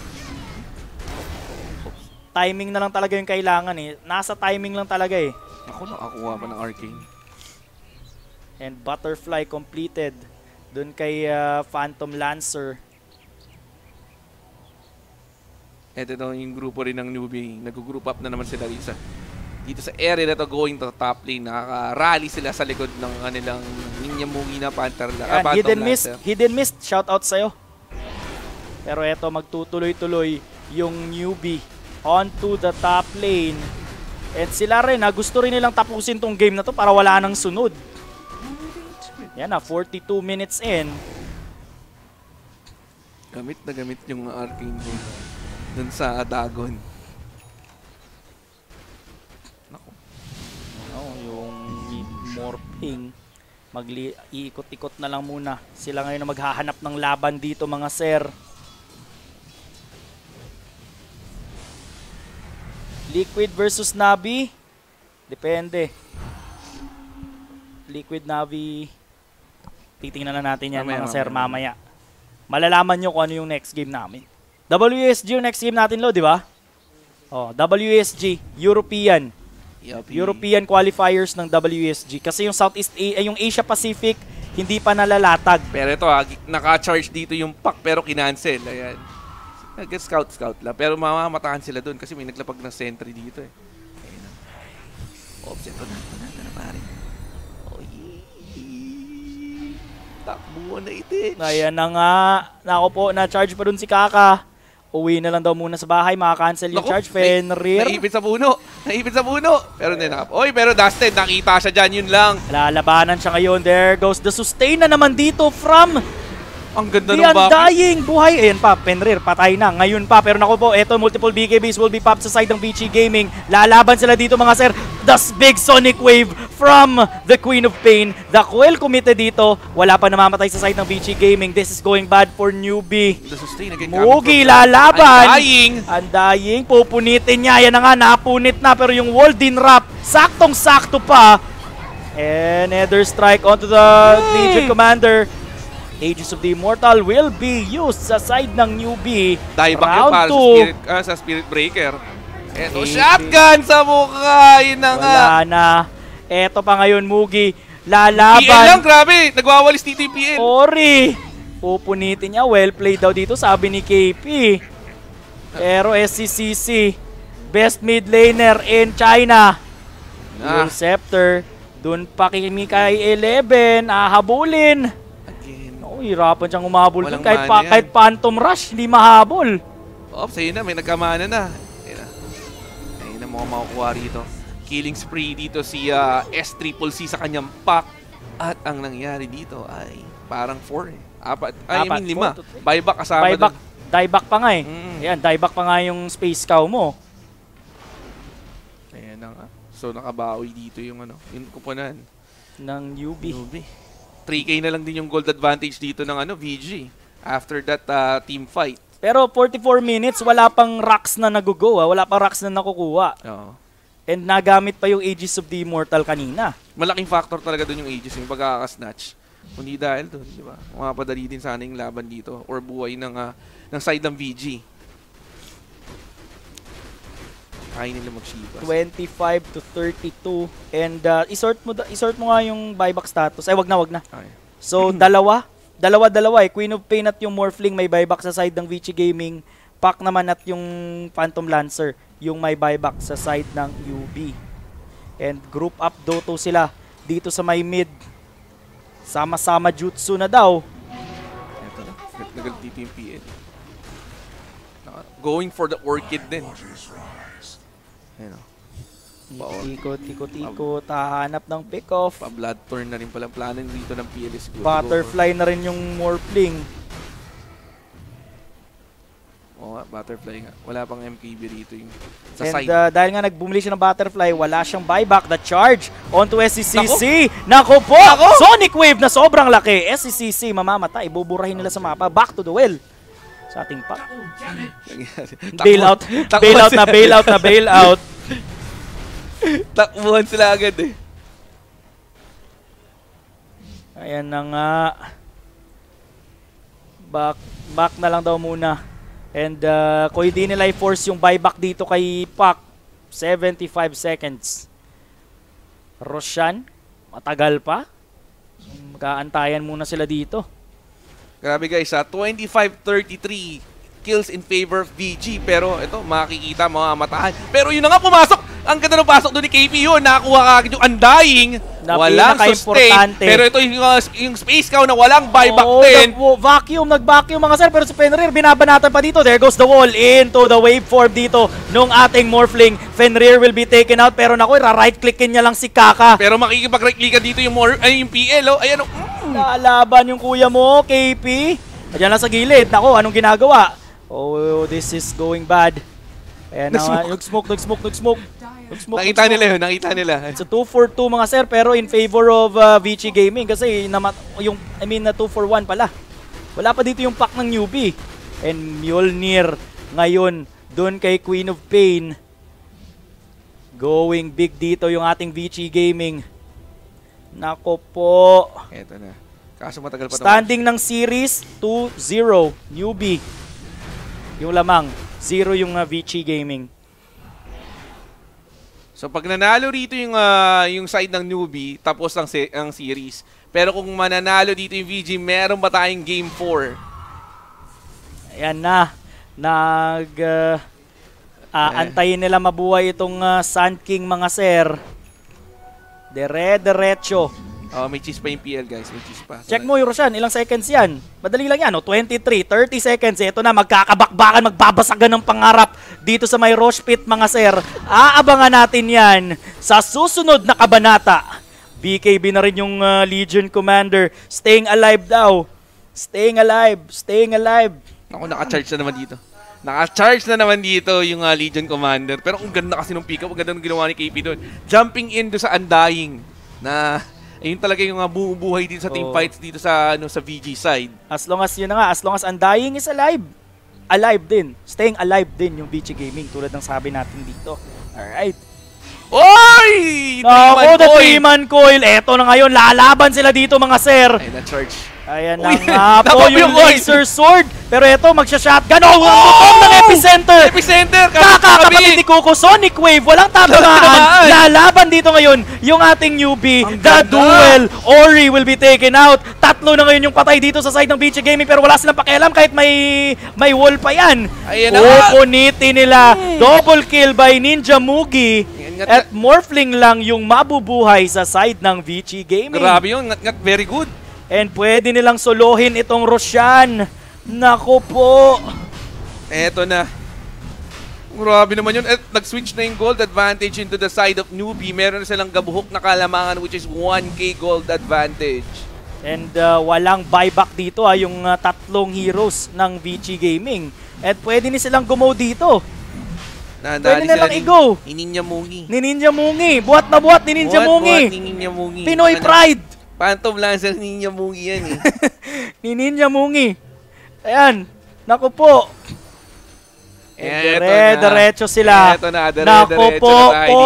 Speaker 1: Timing na lang talaga yung kailangan eh. Nasa timing lang talaga eh.
Speaker 2: Ako, nakakuha pa ng Arcane.
Speaker 1: And Butterfly completed dun kay Phantom Lancer.
Speaker 2: Ito daw yung grupo rin ng newbie. Nag-group up na naman sila dito sa area na to, going to top lane. Nakaka-rally sila sa likod ng kanilang Ninjamugi na Phantom Lancer.
Speaker 1: Hidden Mist, shout out sa'yo. Pero eto, magtutuloy-tuloy yung newbie onto the top lane. And sila rin, gusto rin nilang tapusin tong game na to para wala nang sunod. Yan na, 42 minutes in.
Speaker 2: Gamit na gamit yung Arcane dun sa Dagon. Nako.
Speaker 1: Yung morphing. Iikot-ikot na lang muna. Sila ngayon na maghahanap ng laban dito, mga sir. Liquid versus Navi. Depende. Liquid Navi. Titingnan na natin yan, mga sir, mamaya. Malalaman nyo kung ano yung next game namin. WSG yung next game natin, Lo, di ba? Oh, WSG, European. European qualifiers ng WSG. Kasi yung yung Asia Pacific, hindi pa nalalatag.
Speaker 2: Pero ito naka-charge dito yung pack pero kinancel. Ayan. Nag-scout lang. Pero mamamatahan sila doon kasi may naglapag ng sentry dito eh. Ayan na. Offset to na pare. Takbuhan na itin.
Speaker 1: Ayan na nga. Nako po, na-charge pa dun si Kaka. Uwi na lang daw muna sa bahay. Maka-cancel yung charge. Fenrir.
Speaker 2: Naipit sa puno. Pero hindi na. Oy, pero Dustin, nakita siya dyan. Yun lang.
Speaker 1: Lalabanan siya ngayon. There goes the sustain na naman dito from
Speaker 2: ang ganda
Speaker 1: the
Speaker 2: ng bakit.
Speaker 1: Undying. Buhay. Ayan pa, Fenrir. Patay na. Ngayon pa. Pero naku po, eto, multiple BKBs will be popped sa side ng Vici Gaming. Lalaban sila dito, mga sir. The big Sonic Wave from the Queen of Pain. The Quell committed dito. Wala pa namamatay sa side ng Vici Gaming. This is going bad for newbie.
Speaker 2: The sustain again.
Speaker 1: Mugi lalaban.
Speaker 2: Undying.
Speaker 1: Pupunitin niya. Yan na nga, napunit na. Pero yung wall din wrap. Saktong-sakto pa. And another strike onto the Legion Commander. Aegis of the Immortal will be used sa side ng newbie.
Speaker 2: Dieback yung para sa Spirit Breaker. Eto, shotgun sa mukha. Yun na nga.
Speaker 1: Wala na. Eto pa ngayon, Mugi. Lalaban.
Speaker 2: PL lang, grabe. Nagwawalis dito yung PL.
Speaker 1: Ori. Pupunitin niya. Well played daw dito, sabi ni KP. Pero SCCC, best mid laner in China. Dual Scepter. Dun pa kay 11. Habulin. Hirapan siyang umahabol dun. Kahit Phantom Rush, hindi mahabol.
Speaker 2: Sa'yo na, may nagkamana na. Ayun na mga makukuha rito. Killing spree dito si S-Triple-C sa kanyang pack. At ang nangyari dito ay parang 4 eh. 5. Buyback kasama doon.
Speaker 1: Dieback pa nga eh. Ayan, dieback pa nga yung Space Cow mo.
Speaker 2: Ayan na nga. So nakabawi dito yung yung kupunan
Speaker 1: ng newbie.
Speaker 2: 3K na lang din yung gold advantage dito ng VG after that team fight.
Speaker 1: Pero 44 minutes, wala pang rocks na nagugo. Wala pang rocks na nakukuha.
Speaker 2: Oo.
Speaker 1: And nagamit pa yung Aegis of the Immortal kanina.
Speaker 2: Malaking factor talaga doon yung Aegis, yung pagkakasnatch. Kundi dahil doon, di ba? Mapadali din sana yung laban dito or buhay ng side ng VG. Kaya nila mag-Shiva.
Speaker 1: 25 to 32. And isort mo nga yung buyback status. Ay, wag na.
Speaker 2: Okay.
Speaker 1: So, dalawa eh. Queen of Pain at yung Morphling may buyback sa side ng Vici Gaming. Pack naman at yung Phantom Lancer yung may buyback sa side ng UB. And group up Dota sila dito sa may mid. Sama-sama jutsu na daw.
Speaker 2: Ito na. Nagalit dito yung PL. Going for the Orchid din.
Speaker 1: Ikot, hahanap ng pick-off.
Speaker 2: Pa-blood turn na rin pala plano dito ng PLS.
Speaker 1: Butterfly na rin yung Morphling.
Speaker 2: Oo nga, Butterfly nga. Wala pang MKB rito yung sa
Speaker 1: And
Speaker 2: side.
Speaker 1: Dahil nga nagbumili siya ng Butterfly, wala siyang buyback. The charge onto SCCC. Nako po! Sonic Wave na sobrang laki. SCCC mamamatay. Buburahin nila sa mapa. Back to the well. sa ating pack.
Speaker 2: Nangyari.
Speaker 1: Bailout. Bailout na bailout na bailout.
Speaker 2: Takbuhan sila agad eh.
Speaker 1: Ayan na nga. Back na lang daw muna. And kung hindi nila i-force yung buyback dito kay Pac, 75 seconds. Roshan, matagal pa. Magkaantayan muna sila dito.
Speaker 2: Grabe guys, 25-33 kills in favor of VG. Pero ito, makikita, mamamatahan. Pero yun na nga, pumasok! Ang ganda ng pasok doon ni KP yun. Nakakuha ka agad yung Undying. Walang sustain. Pero ito yung space cow na walang buyback din.
Speaker 1: Nag-vacuum mga sir. Pero si Fenrir, binabanatan pa dito. There goes the wall into the waveform dito nung ating Morphling. Fenrir will be taken out. Pero naku, right-clickin niya lang si Kaka.
Speaker 2: Pero makikipag-right-clickan dito yung PL. Oh. Ayan, oh.
Speaker 1: Nalaban yung kuya mo, KP. Ayan lang sa gilid. Naku, anong ginagawa? Oh, this is going bad. Ayan na, nag-smoke.
Speaker 2: Nakita nila yun, nakita nila.
Speaker 1: It's a 2-for-2 mga sir, pero in favor of VG Gaming kasi na 2-for-1 pala. Wala pa dito yung pack ng newbie. And Mjolnir ngayon doon kay Queen of Pain. Going big dito yung ating VG Gaming. Nako po.
Speaker 2: Eto na. Kaso matagal pa
Speaker 1: standing ng series 2-0 newbie. Yung lamang 0 yung VG Gaming.
Speaker 2: So pag nanalo rito yung side ng newbie, tapos ang series. Pero kung mananalo dito yung VG, meron ba tayong game 4?
Speaker 1: Ayan na. Antayin nila mabuhay itong Sand King mga sir. Diretso.
Speaker 2: Oh, may cheese pa yung PL guys, may cheese pa.
Speaker 1: Check mo yung Roshan, ilang seconds yan? Madali lang yan, 23, 30 seconds. Ito na, magkakabakbakan, magbabasagan ng pangarap dito sa may Rosh Pit mga sir. Aabangan natin yan sa susunod na kabanata. BKB na rin yung Legion Commander. Staying alive daw. Staying alive.
Speaker 2: Ako, naka-charge na naman dito. Naka-charge na naman dito yung Legion Commander. Pero ang ganda kasi nung pick-up, ang ganda nung ginawa ni KP doon. Jumping in doon sa Undying na... ayun talaga yung buhay dito sa team fights dito sa VG side. As long as Undying is alive. Alive din. Staying alive din yung VG Gaming tulad ng sabi natin dito. Alright. Oy!
Speaker 1: Ako, the 3-man coil. Eto na ngayon, lalaban sila dito mga sir.
Speaker 2: Ay, na-charge.
Speaker 1: Ayan na nga po yung laser sword. Pero eto, magsha-shotgun. Oh! Ang butong ng epicenter. Kakakapatid ni Kuko. Sonic Wave. Walang tabangaan. Lalaban dito ngayon yung ating newbie. The duel. Ori will be taken out. Tatlo na ngayon yung patay dito sa side ng VG Gaming. Pero wala silang pakialam kahit may wall pa yan. Kukuniti nila. Double kill by Ninja Mugi. At Morphling lang yung mabubuhay sa side ng VG Gaming.
Speaker 2: Grabe yun. Ngat very good.
Speaker 1: And pwede nilang solohin itong Roshan. Nako po.
Speaker 2: Eto na. Grabe naman yun. Nag-switch na yung gold advantage into the side of newbie. Meron na silang gabuhok na kalamangan which is 1k gold advantage.
Speaker 1: And walang buyback dito yung tatlong heroes ng VG Gaming. At pwede ni silang gumaw dito. Pwede na lang i-go.
Speaker 2: Ni Ninja Mugi.
Speaker 1: Ni Ninja Mugi. Buhat na buhat ni Ninja Mugi.
Speaker 2: Ni Ninja Mugi.
Speaker 1: Pinoy Pride.
Speaker 2: Phantom Lancer ni Ninja Mugi yan eh.
Speaker 1: Ni Ninja Mugi. Ayan. Naku po. Diretso sila.
Speaker 2: Eto na,
Speaker 1: naku po.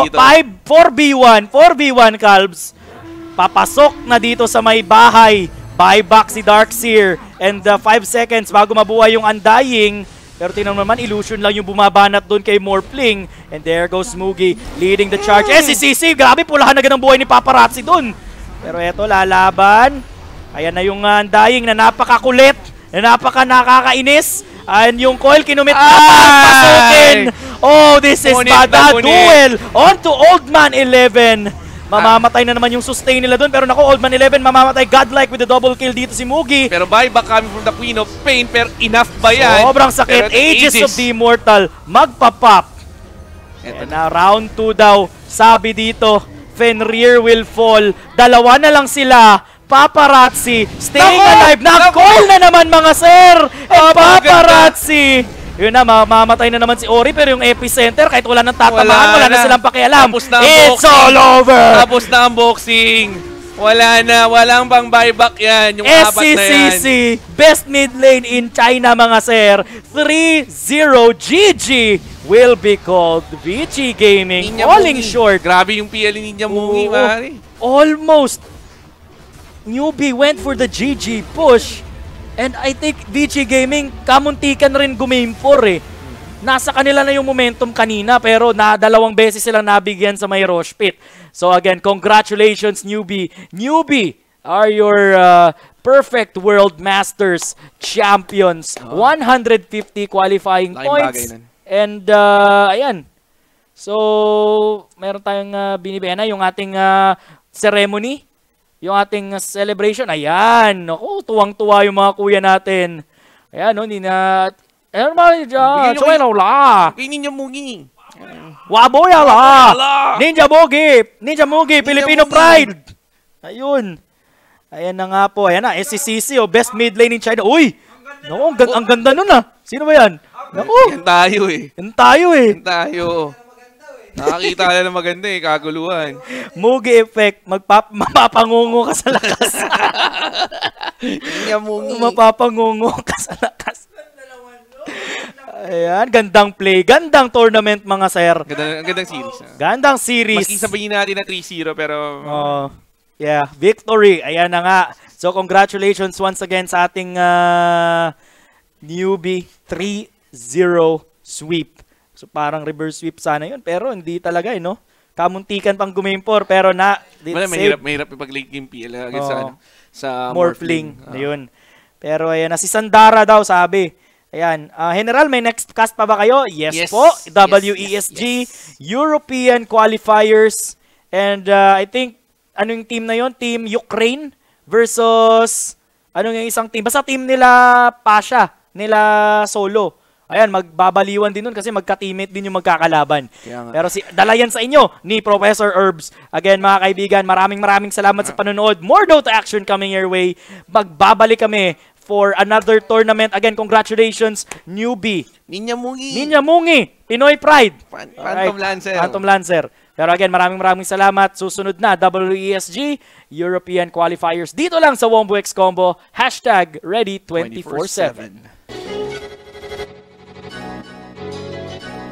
Speaker 1: 4v1 Calbs. Papasok na dito sa may bahay. Buyback si Darkseer. And 5 seconds bago mabuhay yung Undying. Pero tingnan naman, illusion lang yung bumabanat doon kay Morphling. And there goes Mugi leading the charge. Si CC, grabe, pulahan agad ang buhay ni Paparazzi doon. Pero eto, lalaban. Ayan na yung Undying na napakakulit, na nakakainis. And yung coil kinumit na pasukin. Oh, this is bad. Duel onto Old Man 11. Mamamatay na naman yung sustain nila doon. Pero naku, Old Man 11 mamamatay godlike with the double kill dito si Mugi.
Speaker 2: Pero buyback coming from the Queen of Pain. Pero enough ba yan?
Speaker 1: Sobrang sakit. Aegis of the Immortal magpapop. Eto na, round 2 daw. Sabi dito, Fenrir will fall. Dalawa na lang sila. Paparazzi staying alive. Nag-coil na naman mga sir. And Paparazzi. Yun na, mamamatay na naman si Ori. Pero yung epicenter, kahit wala nang tatamaan, wala na silang pakialam. It's all over.
Speaker 2: Tapos na ang boxing. Wala na. Walang pang buyback yan. Yung apat na yan.
Speaker 1: SCCC, best mid lane in China mga sir. 3-0 GG will be called VG Gaming.
Speaker 2: Ninja
Speaker 1: Falling
Speaker 2: Mugi.
Speaker 1: short.
Speaker 2: Grabe yung PL ni Ninja Mugi,
Speaker 1: Oo.
Speaker 2: pare.
Speaker 1: Almost. Newbie went for the GG push. And I think VG Gaming kamuntikan rin gumame for eh. Nasa kanila na yung momentum kanina pero dalawang beses silang nabigyan sa may Rosh Pit. So again, congratulations Newbie. Newbie are your perfect World Masters champions. 150 qualifying
Speaker 2: Laking
Speaker 1: points.
Speaker 2: bagay nun.
Speaker 1: And ayan. So, meron tayong binibena yung ating ceremony. Yung ating celebration. Ayan. Naku, tuwang-tuwa yung mga kuya natin. Ayan, no, hindi na... Ayan naman,
Speaker 2: Bigyan nyo
Speaker 1: Chumay na wala.
Speaker 2: Kay Ninja Mugi.
Speaker 1: Waboya la.
Speaker 2: Wala.
Speaker 1: Ninja Mugi. Ninja Mugi. Filipino
Speaker 2: Mugi.
Speaker 1: Pride. Ayun. Ayan na nga po. Ayan na. SCCC. Best mid lane in China. Uy. Naku, ang ganda nun ah. Sino ba yan? Naku.
Speaker 2: Yan tayo eh.
Speaker 1: Yan tayo eh.
Speaker 2: Yan tayo. Nakakita na ng maganda eh. Kaguluhan.
Speaker 1: Mugi effect. Mapapangungo ka sa lakas.
Speaker 2: Ninja Mugi.
Speaker 1: Mapapangungo ka sa lakas. Ayan. Gandang play. Gandang tournament mga sir.
Speaker 2: Ang gandang series.
Speaker 1: Gandang series.
Speaker 2: Maski sabihin natin na 3-0 pero...
Speaker 1: Yeah, victory. Ayan na nga. So, congratulations once again sa ating newbie 3-0 sweep. So, parang reverse sweep sana yun. Pero hindi talaga, no? Kamuntikan pang gumimpor. Pero
Speaker 2: Wala, mahirap ipag-late game PL against sa
Speaker 1: Morphling. Ayun. Pero ayan na. Si Sandara daw sabi. Ayan. General, may next cast pa ba kayo? Yes po. WESG.
Speaker 2: Yes.
Speaker 1: European qualifiers. And I think, ano yung team na yon? Team Ukraine versus, ano yung isang team? Basta team nila Pasha, nila Solo. Ayan, magbabaliwan din nun kasi magka-teammate din yung magkakalaban. Pero dala yan sa inyo ni Professor Herbs. Again, mga kaibigan, maraming salamat sa panonood. More Dota action coming your way. Magbabalik kami for another tournament. Again, congratulations, newbie.
Speaker 2: Ninja Mugi.
Speaker 1: Ninja Mugi. Pinoy Pride.
Speaker 2: Phantom Lancer.
Speaker 1: Phantom Lancer. Pero again, maraming salamat. Susunod na, WESG, European Qualifiers. Dito lang sa Wombo X Combo. #ready247.